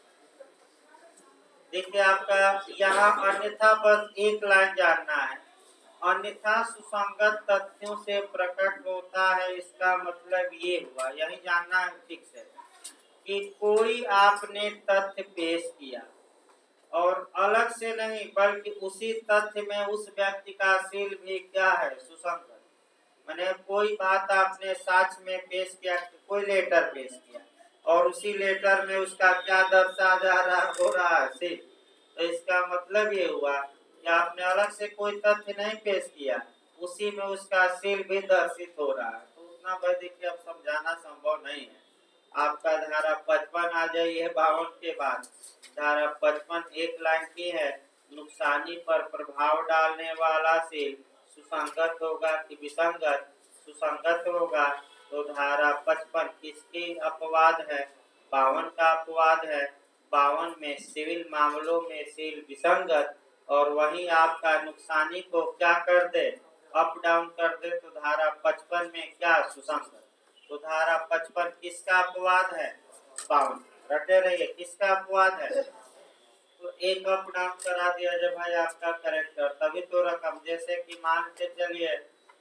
देखिए आपका यहाँ अन्यथा बस एक लाइन जानना है, अन्यथा सुसंगत तथ्यों से प्रकट होता है, इसका मतलब ये हुआ, यही जानना है ठीक से कि कोई आपने तथ्य पेश किया और अलग से नहीं बल्कि उसी तथ्य में उस व्यक्ति का सील भी क्या है? सुसंगत। मैंने कोई बात आपने साक्ष्य में पेश किया, कोई लेटर पेश किया और उसी लेटर में उसका क्या दर्शा जा रहा हो रहा है? सील। तो इसका मतलब ये हुआ कि आपने अलग से कोई तथ्य नहीं पेश किया, उसी में उसका सील भी दर्शित हो रहा है। तो उतना भाई देखिए अब समझाना संभव नहीं है। आपका धारा 55 आ जाइए 52 के बाद। धारा 55 एक लाइन की है, नुकसानी पर प्रभाव डालने वाला सील सुसंगत होगा कि विसंगत? सुसंगत होगा। तो धारा 55 किसकी अपवाद है? 52 का अपवाद है। 52 में सिविल मामलों में सील विसंगत और वही आपका नुकसानी को क्या कर दे? अप डाउन कर दे। तो धारा 55 में क्या? सुसंगत। तो धारा 55 किसका अपवाद है? 52। रटे रहिए, किसका अपवाद है? तो एक अप डाउन करा दिया जब भाई आपका करेक्टर, तभी तो रकम, जैसे कि मान के चलिए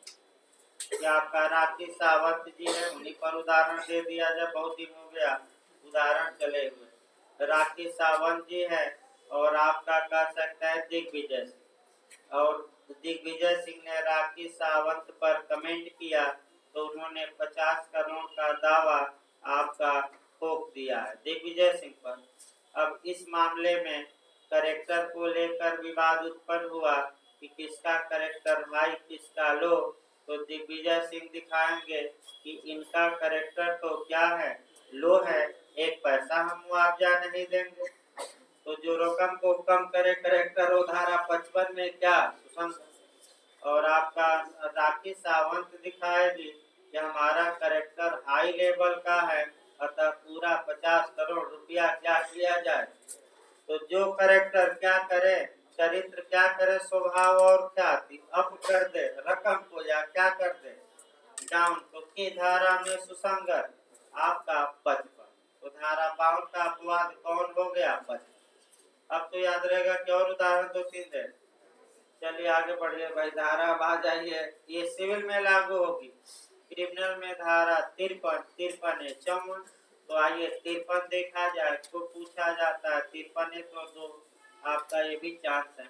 कि आपका राखी सावंत जी है, उन्हीं पर उदाहरण दे दिया जब, बहुत दिन हो गया उदाहरण चले हुए। राखी सावंत जी है और आपका कह सकता है दिग्विजय सिंह, और दिग्विजय सिंह ने राखी सावंत पर कमेंट किया तो उन्होंने 50 करोड़ का दावा आपका ठोक दिया है दिग्विजय सिंह पर। अब इस मामले में करेक्टर को लेकर विवाद उत्पन्न हुआ कि किसका करेक्टर हाई किसका लो। तो दिग्विजय सिंह दिखाएंगे कि इनका करेक्टर तो क्या है? लो है, 1 पैसा हम मुआवजा नहीं देंगे। तो जो रकम को कम करे करेक्टर वो धारा 55 में क्या? सुसंगत। और आपका राखी सावंत दिखाएगी कि हमारा करेक्टर हाई लेवल का है, अतः पूरा 50 करोड़ रुपया क्या किया जाए। तो जो करेक्टर क्या करे, चरित्र क्या करे, स्वभाव और ख्याति अप कर दे, रकम को या क्या कर दे? डाउन, तो की धारा में सुसंगत आपका 55। तो धारा बाउंड का अपवाद कौन हो गया? 55। अब तो याद रहेगा कि और उदाहरण 2-3 दे। चलिए आगे बढ़िए भाई, धारा अब आ जाइए, ये सिविल में लागू होगी। क्रिमिनल में धारा 53 है 54। तो आइए 53 देखा जाए, तो पूछा जाता है 53 है तो 2, आपका ये भी चांस है।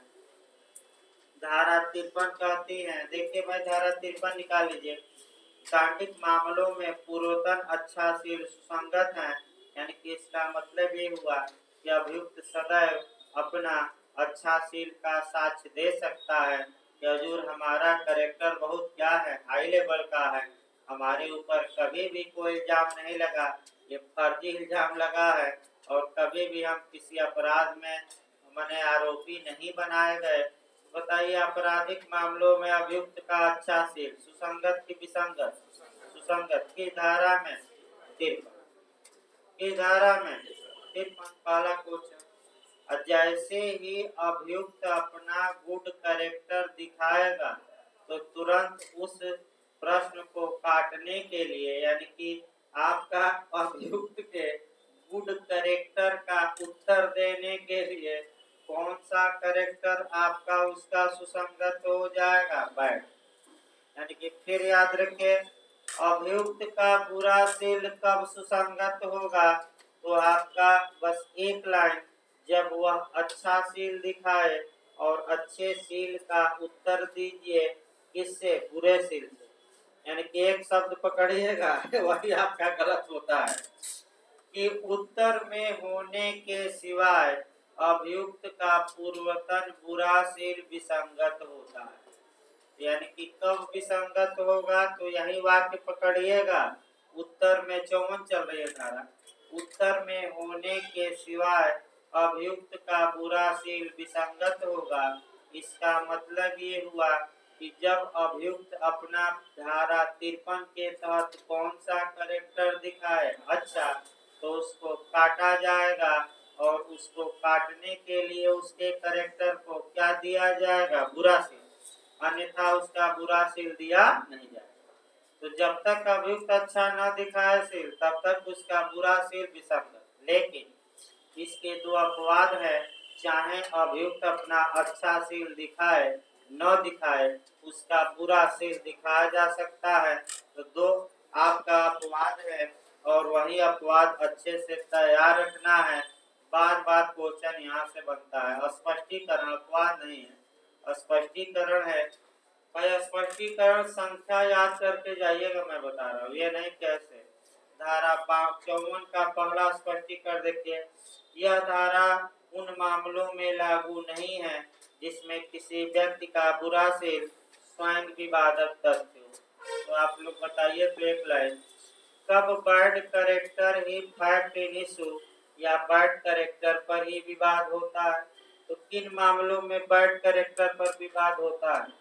धारा 53 कहती है, देखिए भाई धारा 53 निकाल लीजिए। सांख्यिक मामलों में पूर्वोत्तर अच्छाशील सुसंगत है, यानी कि इसका मतलब ये हुआ कि अभियुक्त सदैव अपना अच्छाशील का साक्ष्य दे सकता है कि हजूर हमारा कैरेक्टर बहुत क्या है, हाई लेवल का है, हमारे ऊपर कभी भी कोई इल्जाम नहीं लगा, ये फर्जी इल्जाम लगा है, और कभी भी हम किसी अपराध में मने आरोपी नहीं बनाए गए। बताइए आपराधिक मामलों में अभियुक्त का अच्छाशील सुसंगत की विसंगत? सुसंगत। की धारा में 53, की धारा में 53 पहला क्वेश्चन। जैसे ही अभियुक्त अपना गुड कैरेक्टर दिखाएगा तो तुरंत उस प्रश्न को काटने के लिए, यानी कि आपका अभियुक्त के गुड कैरेक्टर का उत्तर देने के लिए कौन सा कैरेक्टर आपका उसका सुसंगत हो जाएगा? बैड। यानी कि फिर याद रखिए, अभियुक्त का बुरा सील कब सुसंगत होगा? तो आपका बस एक लाइन, जब वह अच्छा सील दिखाए और अच्छे सील का उत्तर दीजिए, किससे? बुरे सील से। यानी कि एक शब्द पकड़िएगा वही आपका गलत होता है कि उत्तर में होने के सिवाय अभियुक्त का पूर्वतन बुरा सील विसंगत होता है। यानी कि कब विसंगत होगा? तो यही वाक्य पकड़िएगा, उत्तर में 54 चल रही है धारा, उत्तर में होने के सिवाय अभियुक्त का बुरा सील विसंगत होगा। इसका मतलब ये हुआ कि जब अभियुक्त अपना धारा 53 के तहत कौन सा कैरेक्टर दिखाए अच्छा, तो उसको काटा जाएगा, और उसको काटने के लिए उसके कैरेक्टर को क्या दिया जाएगा? बुरा सील, अन्यथा उसका बुरा सील दिया नहीं जाएगा। तो जब तक अभियुक्त अच्छा न दिखाए सील, तब तक उसका बुरा सील विसंगत। लेकिन इसके दो अपवाद है, चाहे अभियुक्त अपना अच्छा सील दिखाए न दिखाए, उसका बुरा सील दिखाया जा सकता है। तो दो आपका अपवाद है, और वही अपवाद अच्छे से तैयार रखना है। बार बार क्वेश्चन यहाँ से बनता है। स्पष्टीकरण, अपवाद नहीं है, स्पष्टीकरण है। भाई स्पष्टीकरण संख्या याद करके जाइएगा, मैं बता रहा हूँ, ये नहीं कैसे। धारा 54 का पहला स्पष्टीकरण देखिए, यह धारा उन मामलों में लागू नहीं है जिसमें किसी व्यक्ति का बुरा सील स्वयं विवादक तथ्य हो। तो आप लोग बताइए, तो एक लाइन, कब बैड कैरेक्टर ही फैक्ट इन इशू या बैड कैरेक्टर पर ही विवाद होता है? तो किन मामलों में बैड कैरेक्टर पर विवाद होता है?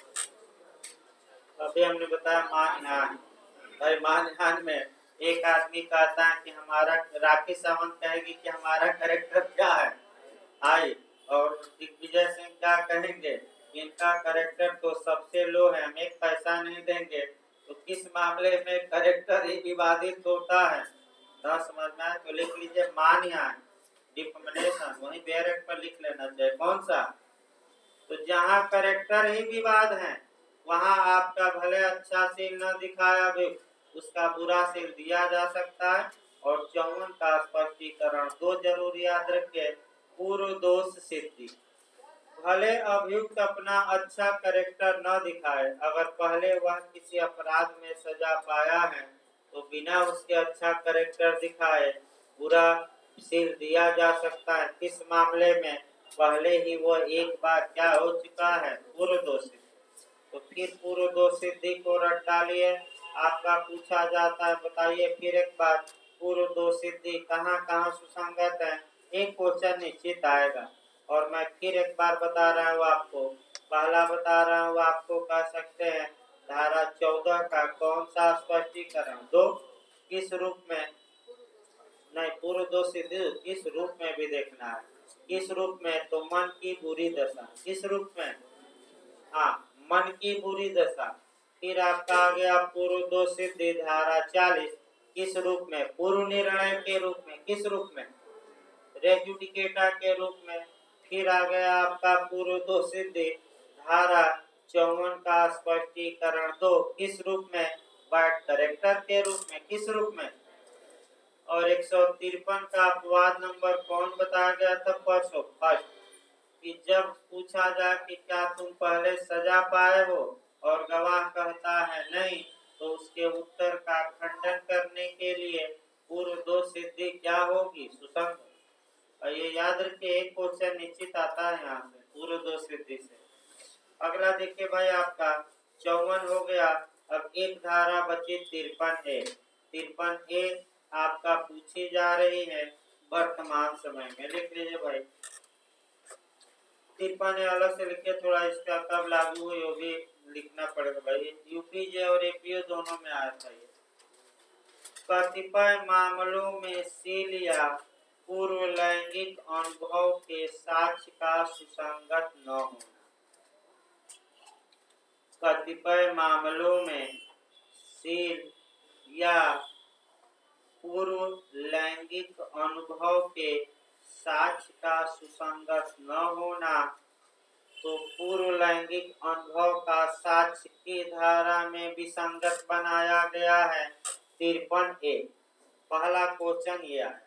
अभी हमने बताया मानहानि। भाई मानहानि में एक आदमी कहता है कि हमारा, राखी सावंत कहेगी कि हमारा कैरेक्टर क्या है, आई, और दिग्विजय सिंह क्या कहेंगे, इनका कैरेक्टर तो सबसे लो है, हम एक पैसा नहीं देंगे। तो किस मामले में कैरेक्टर ही विवादित होता है? ना समझ में आए तो लिख लीजिए मानहानि, डिफेमेशन, वही बैरक पर लिख लेना चाहिए। कौन सा? तो जहाँ कैरेक्टर ही विवाद है, वहाँ आपका भले अच्छा सील न दिखाया भी, उसका बुरा सील दिया जा सकता है। और 54 का स्पष्टीकरण दो जरूर याद रखे। पूर्व दोष सिद्धि, भले अभियुक्त अपना अच्छा कैरेक्टर न दिखाए, अगर पहले वह किसी अपराध में सजा पाया है, तो बिना उसके अच्छा कैरेक्टर दिखाए बुरा सील दिया जा सकता है। किस मामले में? पहले ही वो एक बार क्या हो चुका है? पूर्व दोषी। तो फिर पूर्व दोष सिद्धि को रट डालिए, आपका पूछा जाता है, बताइए फिर एक बार, पूर्व दोष सिद्धि कहाँ कहाँ सुसंगत है? एक क्वेश्चन निश्चित आएगा। और मैं फिर एक बार बता रहा हूँ आपको, पहला बता रहा हूँ आपको, कह सकते हैं धारा 14 का कौन सा स्पष्टीकरण? दो, किस रूप में? नहीं, पूर्व दोष सिद्धि किस रूप में भी देखना है। किस रूप में? तो मन की बुरी दशा। किस रूप में? हाँ, मन की बुरी दशा। फिर आपका आ गया पूर्व दो सिद्धि धारा 40 किस रूप में? पूर्व निर्णय के रूप में। किस रूप में? रेजुडिकेटा के रूप में। फिर आ गया आपका पूर्व दो सिद्धि धारा 54 का स्पष्टीकरण 2 किस रूप में? वाइड करेक्टर के रूप में। किस रूप में? और 153 का अपवाद नंबर कौन बताया गया था परसों? फर्स्ट, कि जब पूछा जाए कि क्या तुम पहले सजा पाए हो और गवाह कहता है नहीं, तो उसके उत्तर का खंडन करने के लिए पूर्व दो सिद्धि क्या होगी? सुसंगत। और ये याद रखिए, एक क्वेश्चन निश्चित आता है यहाँ से पूर्व दो सिद्धि से। अगला देखिए भाई, आपका 54 हो गया। अब एक धारा बची 53 ए। 53 ए आपका पूछी जा रही है वर्तमान समय में। लिख लीजिए भाई, 53 ए अलग से लिखिए, थोड़ा इसका कब लागू हुई वो भी लिखना पड़ेगा भाई। यूपीजे और एपीओ दोनों में आया था ये। कतिपय मामलों में सील या पूर्व लैंगिक अनुभव के साक्ष्य का सुसंगत न होना। कतिपय मामलों में सील या पूर्व लैंगिक अनुभव के साक्ष्य का सुसंगत न होना। तो पूर्व लैंगिक अनुभव का साक्ष्य की धारा में विसंगत बनाया गया है 53 ए। पहला क्वेश्चन यह है,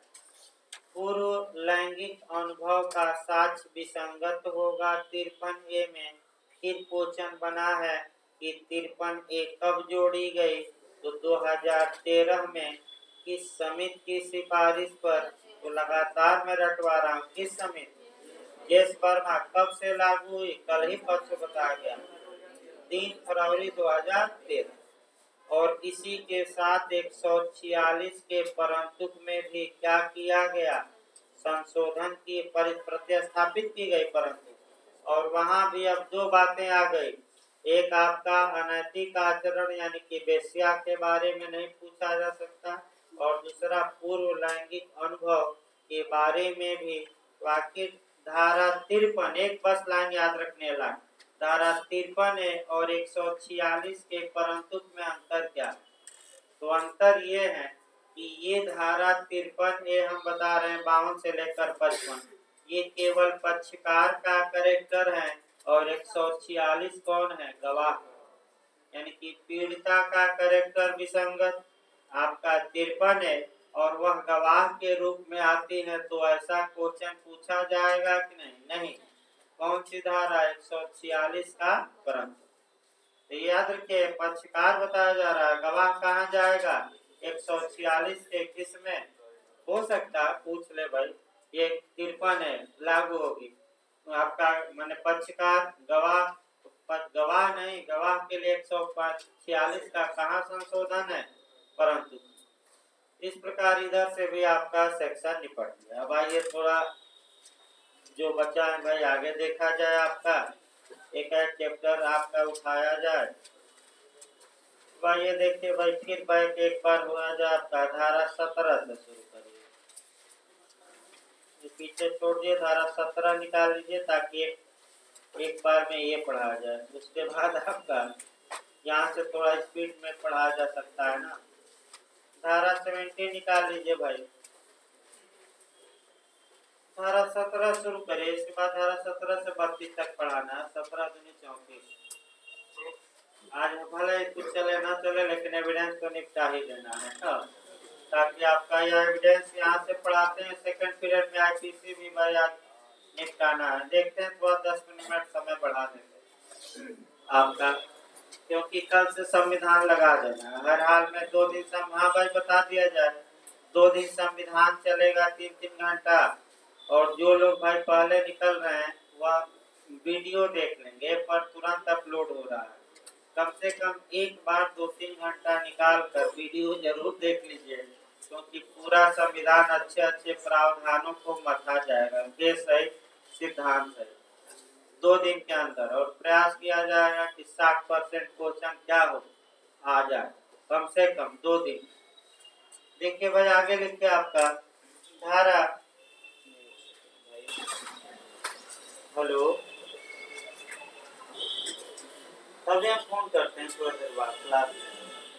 पूर्व लैंगिक अनुभव का साक्ष्य विसंगत होगा 53 ए में। फिर क्वेश्चन बना है कि 53 ए कब जोड़ी गई? तो 2013 में किस समिति की सिफारिश पर? तो लगातार मैं रटवा रहा हूँ, किस समिति? यस वर्मा। कब से लागू हुई? कल ही परसों बताया गया, 3 फरवरी 2013। और इसी के साथ 146 के परंतुक में भी क्या किया गया? संशोधन की प्रतिस्थापित की गई परंतु। और वहां भी अब दो बातें आ गई। एक आपका अनैतिक आचरण यानी कि वेश्या के बारे में नहीं पूछा जा सकता, और दूसरा पूर्व लैंगिक अनुभव के बारे में भी। वाक्य धारा 53, एक बस लाइन याद रखने लायक, धारा 53 है और 146 के परंतुक में अंतर क्या? तो अंतर ये है कि ये धारा 53 ए हम बता रहे हैं 52 से लेकर 55, ये केवल पक्षकार का कैरेक्टर है, और 146 कौन है? गवाह। यानी कि पीड़िता का कैरेक्टर विसंगत आपका 53 है और वह गवाह के रूप में आती है। तो ऐसा क्वेश्चन पूछा जाएगा कि नहीं? नहीं। कौन सी धारा? 146 का परंतु। तो याद रखिए, पक्षकार बताया जा रहा है, गवाह कहाँ जाएगा? 146 के किस में? हो सकता पूछ ले भाई, ये 53 है लागू होगी, तो आपका माने पक्षकार गवाह, गवाह नहीं, गवाह के लिए 146 का कहाँ संशोधन है? परंतु। इस प्रकार इधर से भी आपका सेक्शन निपट गया। अब आइए थोड़ा जो बचा है भाई आगे देखा जाए। आपका एक चैप्टर आपका उठाया जाए। भाई ये देखिए भाई, फिर बैक एक बार हुआ जाए। आपका धारा 17 से शुरू करिए, पीछे छोड़ दिए, धारा 17 निकाल लीजिए ताकि एक बार में ये पढ़ा जाए। उसके बाद आपका यहाँ से थोड़ा स्पीड में पढ़ा जा सकता है ना। धारा 17 निकाल लीजिए भाई, धारा 17 शुरू करिए। इसके बाद धारा 17 से 32 तक पढ़ाना है। 17 दूनी 34। आज भले कुछ चले ना चले, लेकिन एविडेंस तो निपटा ही देना है ना, ताकि आपका यह एविडेंस यहाँ से पढ़ाते हैं। सेकंड पीरियड में आईपीसी भी भाई आज निपटाना है। देखते हैं थोड़ा 10 मिनट समय बढ़ा देंगे आपका, क्योंकि कल से संविधान लगा देना है। हर हाल में 2 दिन हाँ भाई बता दिया जाए, 2 दिन संविधान चलेगा, 3-3 घंटा। और जो लोग भाई पहले निकल रहे हैं वह वीडियो देख लेंगे, पर तुरंत अपलोड हो रहा है। कम से कम एक बार 2-3 घंटा निकाल कर वीडियो जरूर देख लीजिए, क्योंकि पूरा संविधान अच्छे अच्छे प्रावधानों को मथा जाएगा, ये सही सिद्धांत है 2 दिन के अंदर। और प्रयास किया जाएगा कि 60% क्वेश्चन क्या हो आ जाए, कम से कम 2 दिन। देखिए भाई आगे लिख के आपका धारा, हेलो, तभी हम फोन करते हैं थोड़ा देर बाद क्लास में।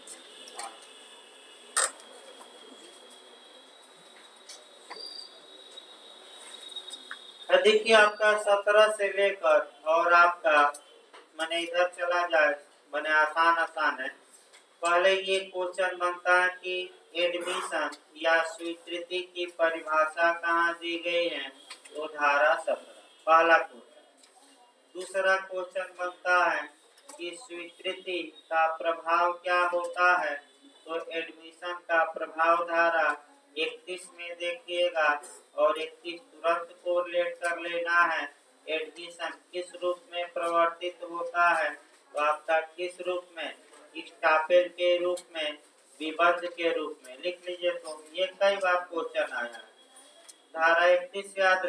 देखिए आपका 17 से लेकर और आपका मैंने इधर चला जाए मैंने आसान है। पहले ये क्वेश्चन बनता है कि एडमिशन या स्वीकृति की परिभाषा कहाँ दी गई है, तो धारा 17 पहला क्वेश्चन। दूसरा क्वेश्चन बनता है कि स्वीकृति का प्रभाव क्या होता है, तो एडमिशन का प्रभाव धारा 31 में देखिएगा और 31 तुरंत कोरिलेट कर लेना है। एडमिशन किस रूप में प्रवर्तित होता है, तो आपका किस रूप में, स्टापेल के रूप में, विबद्ध के रूप में लिख लीजिए। तो ये कई बार क्वेश्चन आया है। धारा 31 याद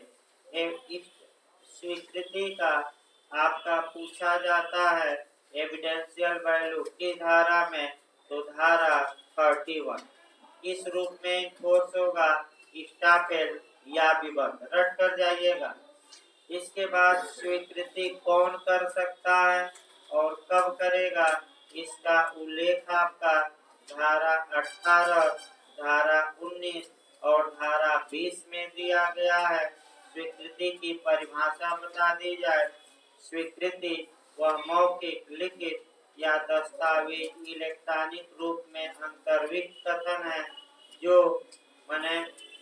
रखिए। स्वीकृति का आपका पूछा जाता है एविडेंशियल वैल्यू की धारा में, तो धारा 31 किस रूप में इन्फोर्स होगा, स्टापेल या विबद्ध, रट कर जाइएगा। इसके बाद स्वीकृति कौन कर सकता है और कब करेगा, इसका उल्लेख आपका धारा 18, धारा 19 और धारा 20 में दिया गया है। स्वीकृति की परिभाषा बता दी जाए। स्वीकृति वह मौखिक, लिखित या दस्तावेज इलेक्ट्रॉनिक रूप में अंतर्विक्त कथन है जो माने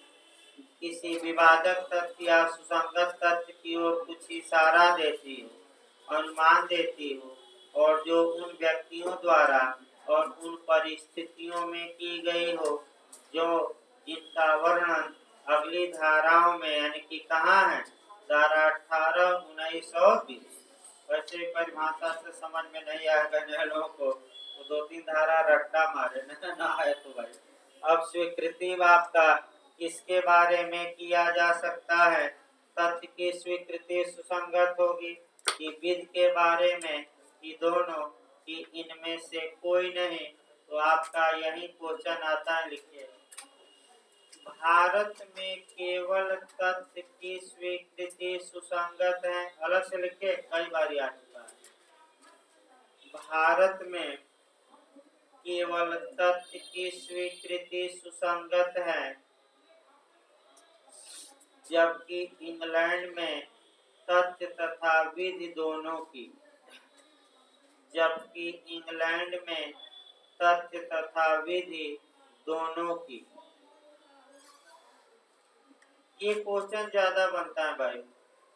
किसी विवादक तथ्य या सुसंगत तथ्य की ओर कुछ इशारा देती हो, अनुमान देती हो, और जो उन व्यक्तियों द्वारा और उन परिस्थितियों में की गई हो जो जिनका वर्णन अगली धाराओं में, यानी कि कहाँ है, धारा 18, 19 और 20। वैसे परिभाषा से समझ में नहीं आएगा नए लोगों को, तो 2-3 धारा रट्टा मारे ना है तो भाई। अब स्वीकृति आपका किसके बारे में किया जा सकता है, तथ्य की स्वीकृति सुसंगत होगी कि विधि के बारे में, कि दोनों, कि इनमें से कोई नहीं, तो आपका यही क्वेश्चन आता है। लिखिए भारत में केवल तथ्य की स्वीकृति सुसंगत है, अलग से लिखिए, कई बार आ चुका है। भारत में केवल तथ्य की स्वीकृति सुसंगत है, जबकि इंग्लैंड में तथ्य तथा विधि दोनों की, जबकि इंग्लैंड में तथ्य तथा विधि दोनों की। ये क्वेश्चन ज्यादा बनता है भाई,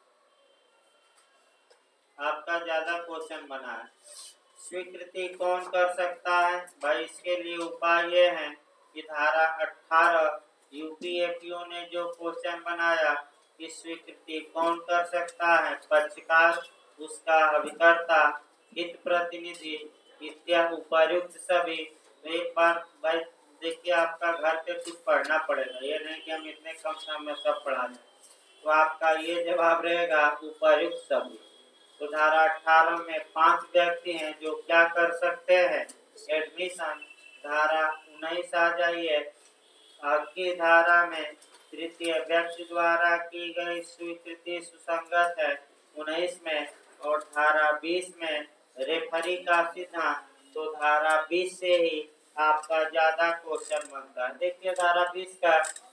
आपका ज्यादा क्वेश्चन बना है। स्वीकृति कौन कर सकता है भाई, इसके लिए उपाय ये है कि धारा 18 यूपीएफयू ने जो क्वेश्चन बनाया कि स्वीकृति कौन कर सकता है, पक्षकार, उसका अभिकर्ता, हित प्रतिनिधि इत्यादि उपर्युक्त सभी। तो एक बार भाई देखिए आपका घर पे कुछ पढ़ना पड़ेगा, ये नहीं कि हम इतने कम समय में सब पढ़ा दें। तो आपका ये जवाब रहेगा उपर्युक्त सभी। तो धारा 18 में 5 व्यक्ति हैं जो क्या कर सकते हैं, एडमिशन। धारा 19 आ जाइए, आपकी धारा में तृतीय व्यक्ति द्वारा की गई स्वीकृति सुसंगत है 19 में, और धारा 20 में रेफरी का सिद्धांत। तो धारा 20 से ही आपका ज्यादा क्वेश्चन बनता है। देखिए धारा 20 का,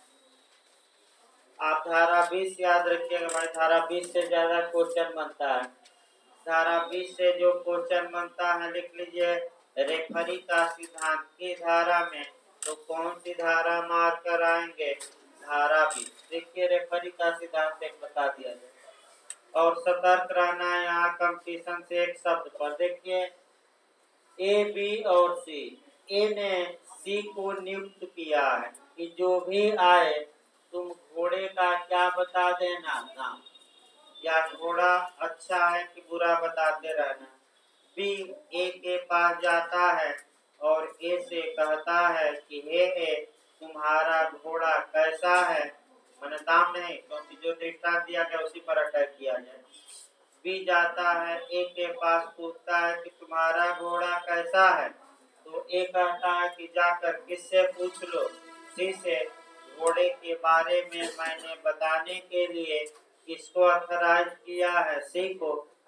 आप धारा 20 याद रखिएगा भाई, धारा 20 से ज्यादा क्वेश्चन बनता है। धारा 20 से जो क्वेश्चन बनता है लिख लीजिए, रेफरी का सिद्धांत की धारा में। तो कौन सी धारा मार कर आएंगे, धारा 20। देखिए रेफरी का सिद्धांत एक बता दिया जाए, और सतर्क रहना है यहाँ कंपटीशन से एक शब्द पर। देखिए ए, बी और सी, ए ने सी को नियुक्त किया है कि जो भी आए तुम घोड़े का क्या बता देना, नाम, या घोड़ा अच्छा है कि बुरा बताते रहना। बी ए के पास जाता है और ए से कहता है कि हे ए, तुम्हारा घोड़ा कैसा है, मैंने नाम नहीं, क्योंकि जो दृष्टांत दिया गया उसी पर अटैक किया जाए। बी जाता है ए के पास, पूछता है कि तुम्हारा घोड़ा कैसा है, तो ए कहता है कि जाकर किससे पूछ लो, सी से। घोड़े के बारे में मैंने बताने के लिए किसको ऑथराइज किया है, सी को।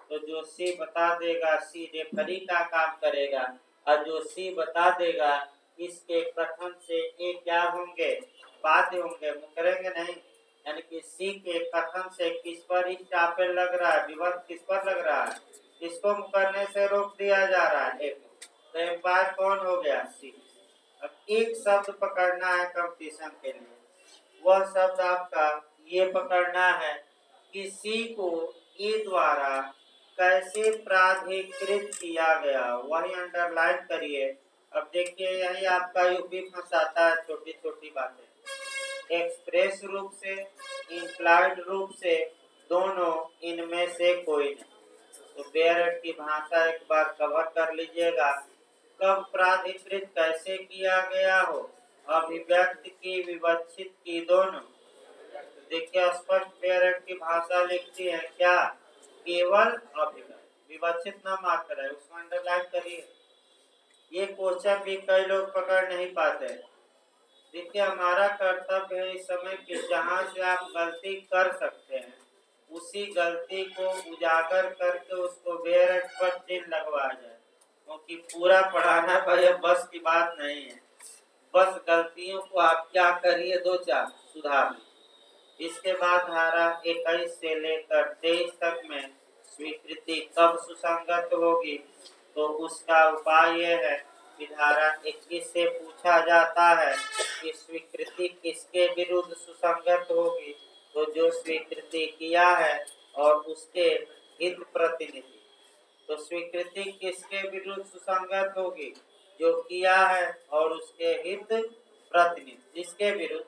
तो जो सी बता देगा सी रेफरी का काम करेगा, और जो सी बता देगा इसके कथन से ए क्या होंगे, बाध्य होंगे, मुकरेंगे नहीं। यानी कि सी के कथन से किस पर स्टापेल लग रहा है, विवध किस पर लग रहा है, इसको मुकरने से रोक दिया जा रहा है। तो एम्पायर कौन हो गया, सी। अब एक शब्द पकड़ना है कंपटीशन के लिए, वह शब्द आपका ये पकड़ना है कि सी को ए द्वारा कैसे प्राधिकृत किया गया, वही अंडरलाइन करिए। अब देखिए यही आपका यूपी फंसाता है, छोटी छोटी बातें। एक्सप्रेस रूप से, इम्प्लाइड रूप से, दोनों इनमें से कोई नहीं। तो बेयरट की भाषा एक बार कवर कर लीजिएगा। कब प्राधिकृत कैसे किया गया हो, अभिव्यक्त की, विवक्षित की, दोनों। देखिए स्पष्ट बेयरट की भाषा लिखती है क्या, केवल अभिव्यक्त, विवक्षित न मात्र है, उसको अंडरलाइन करिए। ये क्वेश्चन भी कई लोग पकड़ नहीं पाते। देखिए हमारा कर्तव्य है इस समय कि जहाँ से आप गलती कर सकते हैं उसी गलती को उजागर करके उसको बेयरट पर चिन्ह लगवाया जाए, क्योंकि पूरा पढ़ाना भाई बस की बात नहीं है। बस गलतियों को आप क्या करिए, दो चार सुधार। इसके बाद धारा 21 से लेकर 23 तक में स्वीकृति कब सुसंगत होगी, तो उसका उपाय यह है कि धारा 21 से पूछा जाता है कि स्वीकृति किसके विरुद्ध सुसंगत होगी, तो जो स्वीकृति किया है और उसके हित प्रतिनिधि। तो स्वीकृति किसके विरुद्ध सुसंगत होगी, जो किया है और उसके हित प्रतिनिधि, जिसके विरुद्ध।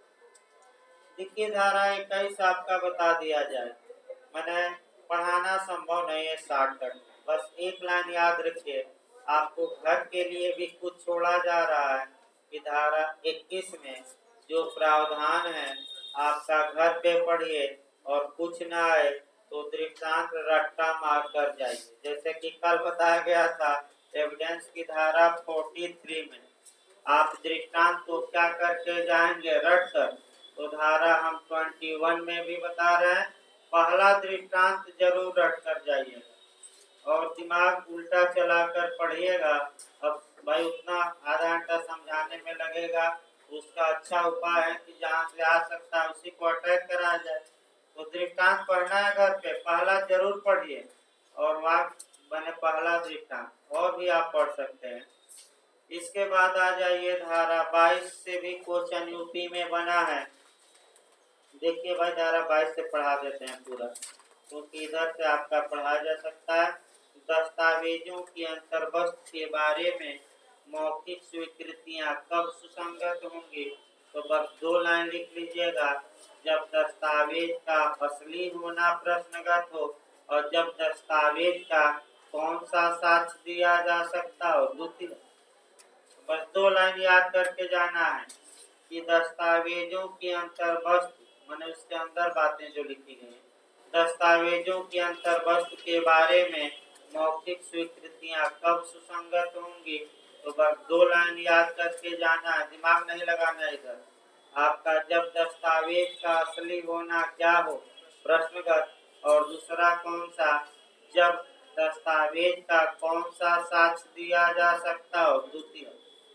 देखिए धारा 21 आपका बता दिया जाए, मैंने पढ़ाना संभव नहीं है शॉर्टकट, बस एक लाइन याद रखिए। आपको घर के लिए भी कुछ छोड़ा जा रहा है कि धारा 21 में जो प्रावधान है आपका घर पे पढ़िए, और कुछ ना आए तो दृष्टांत रट्टा मार कर जाइए। जैसे कि कल बताया गया था एविडेंस की धारा 43 में आप दृष्टांत को क्या करके जाएंगे, रट कर। तो धारा हम 21 में भी बता रहे हैं, पहला दृष्टांत जरूर रट कर जाइएगा और दिमाग उल्टा चलाकर पढ़िएगा। अब भाई उतना आधा घंटा समझाने में लगेगा, उसका अच्छा उपाय है कि जहाँ से आ सकता है उसी को अटैक कराया जाए। तो दृष्टांत पढ़ना है घर पे, पहला जरूर पढ़िए, और वाक्य बने पहला दृष्टांत, और भी आप पढ़ सकते हैं। इसके बाद आ जाइए धारा 22 से भी क्वेश्चन यूपी में बना है। देखिए भाई धारा 22 से पढ़ा देते हैं पूरा, क्योंकि तो इधर से आपका पढ़ा जा सकता है। दस्तावेजों की अंतर्वस्तु के बारे में मौखिक स्वीकृतियां कब सुसंगत होंगी, तो बस दो लाइन लिख लीजिएगा। जब दस्तावेज का असली होना प्रश्नगत हो, और जब दस्तावेज का कौन सा साक्ष्य दिया जा सकता हो, द्वितीय। बस दो लाइन याद करके जाना है कि दस्तावेजों की अंतर्वस्तु माने उसके अंदर बातें जो लिखी गई, दस्तावेजों की अंतर्वस्तु के बारे में मौखिक स्वीकृतियां कब सुसंगत होंगी, तो बस दो लाइन याद करके जाना है, दिमाग नहीं लगाना इधर। आपका जब दस्तावेज का असली होना क्या हो, प्रश्नगत, और दूसरा कौन सा, जब दस्तावेज का कौन सा साक्ष्य दिया जा सकता हो, द्वितीय।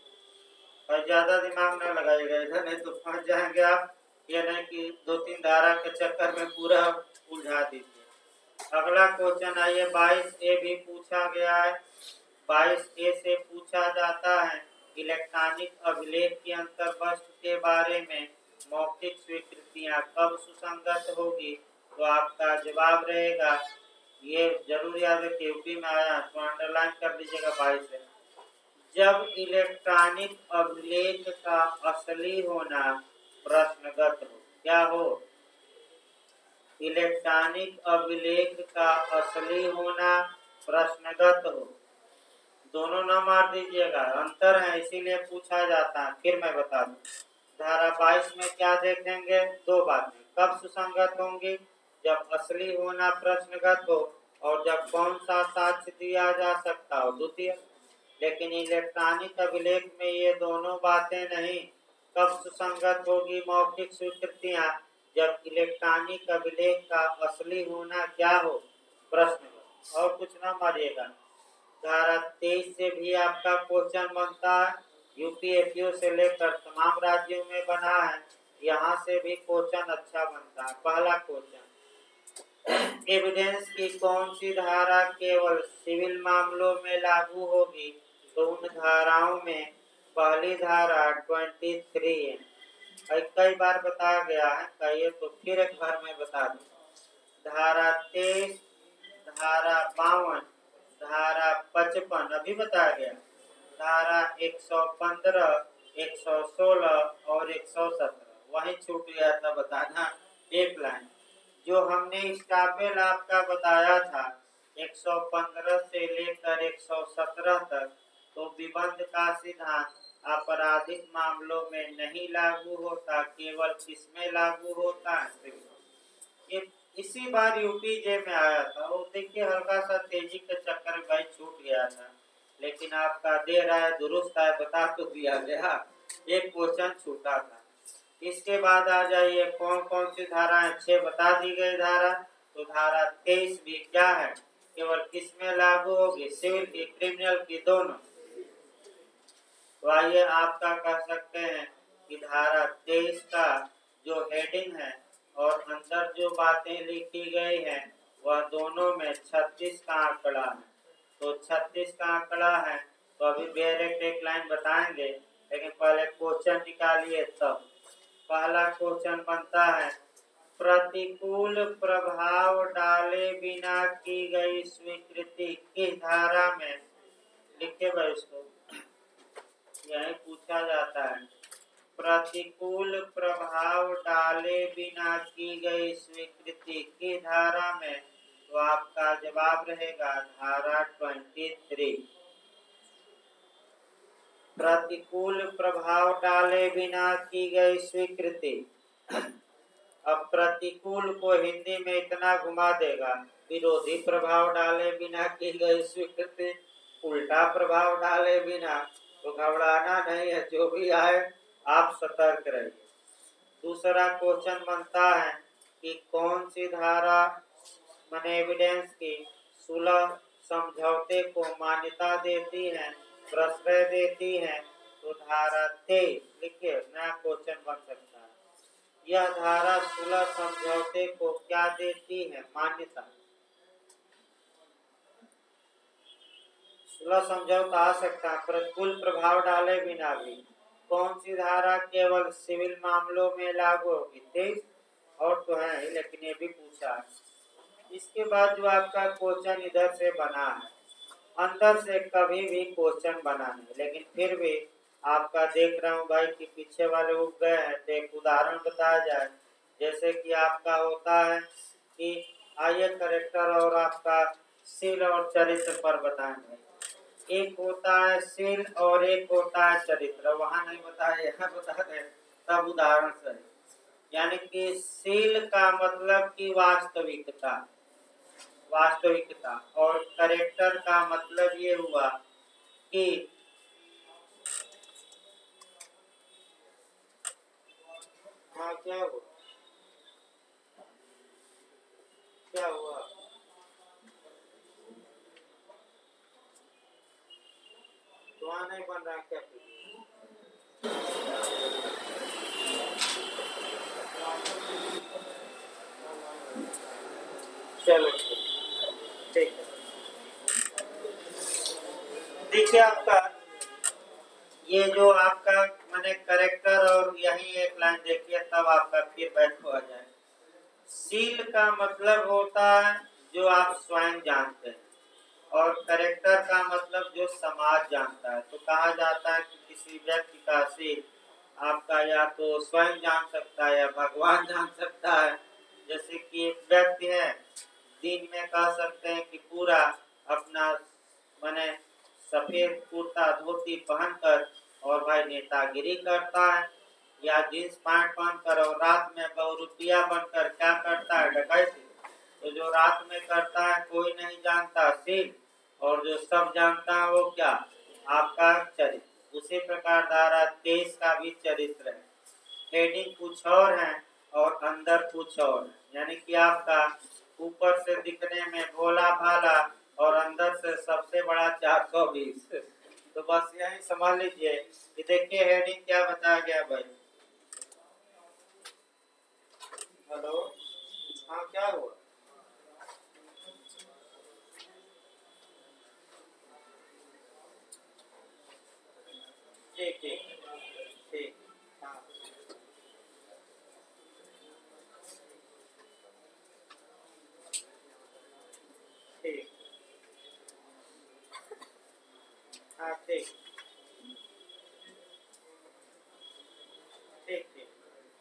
और ज्यादा दिमाग न लगाइएगा इधर, नहीं तो फंस जाएंगे आप। ये नहीं कि दो तीन धारा के चक्कर में पूरा उलझा दीजिए। अगला क्वेश्चन आइए 22A भी पूछा गया है। 22A से पूछा जाता है इलेक्ट्रॉनिक अभिलेख की अंतर्वस्तु के बारे में मौखिक स्वीकृतियां कब सुसंगत होगी, तो आपका जवाब रहेगा, ये जरूर याद रखिए यूपी में आया तो अंडरलाइन कर लीजिएगा 22 से। जब इलेक्ट्रॉनिक अभिलेख का असली होना प्रश्नगत हो, क्या हो, इलेक्ट्रॉनिक अभिलेख का असली होना प्रश्नगत हो। दोनों न मार दीजिएगा, अंतर है इसीलिए पूछा जाता है। फिर मैं बता दूं धारा 22 में क्या देखेंगे, दो बातें, कब सुसंगत होंगी, जब असली होना प्रश्नगत हो और जब कौन सा साक्ष्य दिया जा सकता हो, द्वितीय। लेकिन इलेक्ट्रॉनिक अभिलेख में ये दोनों बातें नहीं। कब सुसंगत होगी मौखिक स्वीकृतियां, जब इलेक्ट्रॉनिक अभिलेख का असली होना क्या हो, प्रश्न। और कुछ ना मारिएगा। धारा 23 से भी आपका क्वेश्चन बनता है, यूपीएससी से लेकर तमाम राज्यों में बना है, यहाँ से भी क्वेश्चन अच्छा बनता है। पहला क्वेश्चन, एविडेंस की कौन सी धारा केवल सिविल मामलों में लागू होगी? तो उन धाराओं में पहली धारा 23 है। कई बार बताया गया है, कहिए तो फिर एक बार मैं बता दूं। धारा 23, धारा 52, धारा 55 अभी बताया गया, धारा 115, 116 और 117 वही छूट गया था बताना एक लाइन। जो हमने स्टापेल आपका बताया था 115 से लेकर 117 तक, तो विबंध का सिद्धांत आपराधिक मामलों में नहीं लागू होता, केवल किसमें लागू होता है? ये इसी बार यूपीजे में आया था। वो देखिए हल्का सा तेजी के चक्कर में भाई छूट गया था, लेकिन आपका देर आया दुरुस्त आया, बता तो दिया गया, एक क्वेश्चन छूटा था। इसके बाद आ जाइए कौन कौन सी धाराएं, 6 बता दी गई धारा। तो धारा 23 भी क्या है, केवल किसमें लागू होगी? सिविल की, क्रिमिनल की, दोनों। तो आइए आपका कह सकते हैं कि धारा 23 का जो हेडिंग है और अंदर जो बातें लिखी गई हैं वह दोनों में 36 का आंकड़ा है। तो 36 का आंकड़ा है, तो अभी डायरेक्ट एक लाइन बताएंगे, लेकिन पहले क्वेश्चन निकालिए तब। पहला क्वेश्चन बनता है, प्रतिकूल प्रभाव डाले बिना की गई स्वीकृति किस धारा में? लिखे भाई उसको, यही पूछा जाता है। प्रतिकूल प्रभाव डाले बिना की गई स्वीकृति की धारा में? तो आपका जवाब रहेगा धारा 23। प्रतिकूल प्रभाव डाले बिना की गई स्वीकृति। अब प्रतिकूल को हिंदी में इतना घुमा देगा, विरोधी प्रभाव डाले बिना की गई स्वीकृति, उल्टा प्रभाव डाले बिना। तो घबराना नहीं है, जो भी आए आप सतर्क रहिए। दूसरा क्वेश्चन बनता है कि कौन सी धारा माने एविडेंस की सुलह समझौते को मान्यता देती है, प्रश्रय देती है? तो धारा 23 लिखिए, नया क्वेश्चन बन सकता है। यह धारा सुलह समझौते को क्या देती है? मान्यता। सुलह समझौता आ सकता है प्रतिकूल प्रभाव डाले बिना भी। कौन सी धारा केवल सिविल मामलों में लागू होगी? 23 और तो है, लेकिन ये भी पूछा है। इसके बाद जो आपका क्वेश्चन इधर से बना है, अंदर से कभी भी क्वेश्चन बना नहीं, लेकिन फिर भी आपका देख रहा हूँ भाई कि पीछे वाले उठ गए हैं, तो एक उदाहरण बताया जाए। जैसे कि आपका होता है कि आइए करेक्टर और आपका सील और चरित्र पर बताएंगे। एक होता है सील और एक होता है चरित्र, वहां नहीं बताया, यहाँ बता दें तब उदाहरण सही। यानी कि सील का मतलब कि वास्तविकता, वास्तविकता, और करेक्टर का मतलब ये हुआ कि हाँ क्या हुआ, क्या हुआ? तो नहीं बन रहा क्या? चलो ठीक है। देखिए आपका ये जो आपका मैंने करेक्टर और यही एक लाइन देखिए, तब आपका फिर बैठ हो जाए। सील का मतलब होता है जो आप स्वयं जानते हैं, और करेक्टर का मतलब जो समाज जानता है। तो कहा जाता है कि किसी व्यक्ति का सील आपका या तो स्वयं जान सकता है या भगवान जान सकता है। जैसे कि एक व्यक्ति है, दिन में कह सकते हैं कि पूरा अपना माने सफेद कुर्ता धोती पहनकर और भाई नेतागिरी करता है, या जींस पैंट पहनकर, और रात में बहुरूपिया बनकर क्या करता है? डकैती। तो जो रात में करता है कोई नहीं जानता सील, और जो सब जानता है वो क्या? आपका चरित्र। उसी प्रकार धारा 23 का भी चरित्र है। हेडिंग कुछ और है, और अंदर कुछ और, यानी कि आपका ऊपर से दिखने में भोला भाला और अंदर से सबसे बड़ा 420। तो बस यही समझ लीजिए कि देखिए हेडिंग क्या बताया गया भाई। हेलो, हाँ क्या हुआ? ठीक ठीक ठीक, हाँ ठीक, हाँ ठीक ठीक ठीक।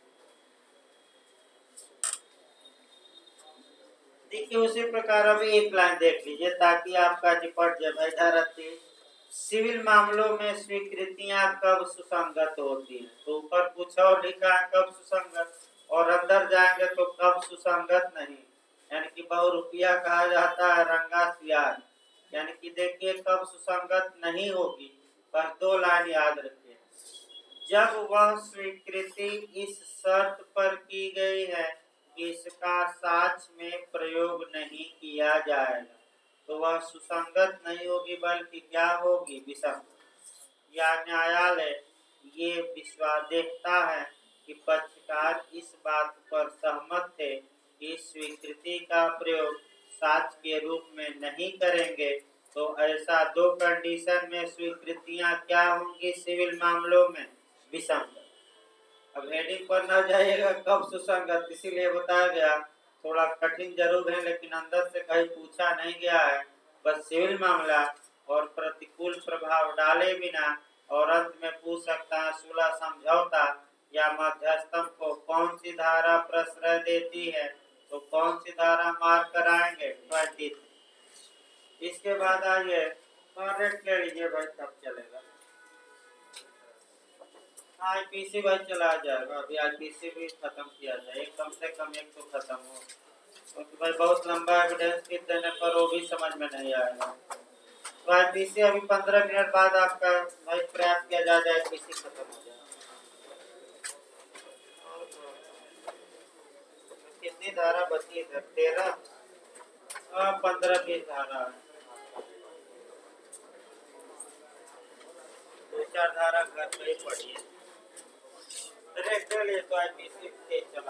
देखिए उसी प्रकार अभी एक लाइन देख लीजिए ताकि आपका निपट जाए भाई। धरती सिविल मामलों में स्वीकृतियां कब सुसंगत होती हैं? तो ऊपर कुछ और लिखा है कब सुसंगत, और अंदर जाएंगे तो कब सुसंगत नहीं, यानी कि बहुरूपिया कहा जाता है रंगा सियार, यानी कि देखिए कब सुसंगत नहीं होगी। बस दो लाइन याद रखिए। जब वह स्वीकृति इस शर्त पर की गई है कि इसका साक्ष्य में प्रयोग नहीं किया जाएगा, तो वह सुसंगत नहीं होगी बल्कि क्या होगी? विसंगत। या न्यायालय ये विश्वास देखता है कि पक्षकार इस बात पर सहमत थे कि स्वीकृति का प्रयोग साक्ष्य के रूप में नहीं करेंगे, तो ऐसा दो कंडीशन में स्वीकृतियां क्या होंगी सिविल मामलों में? विसंगत। अब हेडिंग पर न जाइएगा कब सुसंगत, इसीलिए बताया गया। थोड़ा कठिन जरूर है लेकिन अंदर से कहीं पूछा नहीं गया है। बस सिविल मामला और प्रतिकूल प्रभाव डाले बिना, और अंत में पूछ सकता है सुलह समझौता या मध्यस्थम को कौन सी धारा प्रश्रय देती है, तो कौन सी धारा मार्क कराएंगे? 23। इसके बाद आइए रेट ले लीजिए भाई, तब चलेगा। आईपीसी भाई चला जाएगा, अभी आईपीसी भी खत्म किया जाए, कम से कम एक तो खत्म हो, क्योंकि भाई बहुत लंबा एविडेंस के देने पर वो भी समझ में नहीं आएगा। तो आईपीसी अभी 15 मिनट बाद आपका भाई प्रयास किया जाए आईपीसी खत्म हो जाए। कितनी धारा बची है? 13, 15-20 धारा, दो चार धारा घर पे ही पड़ी है। तो आईपीसी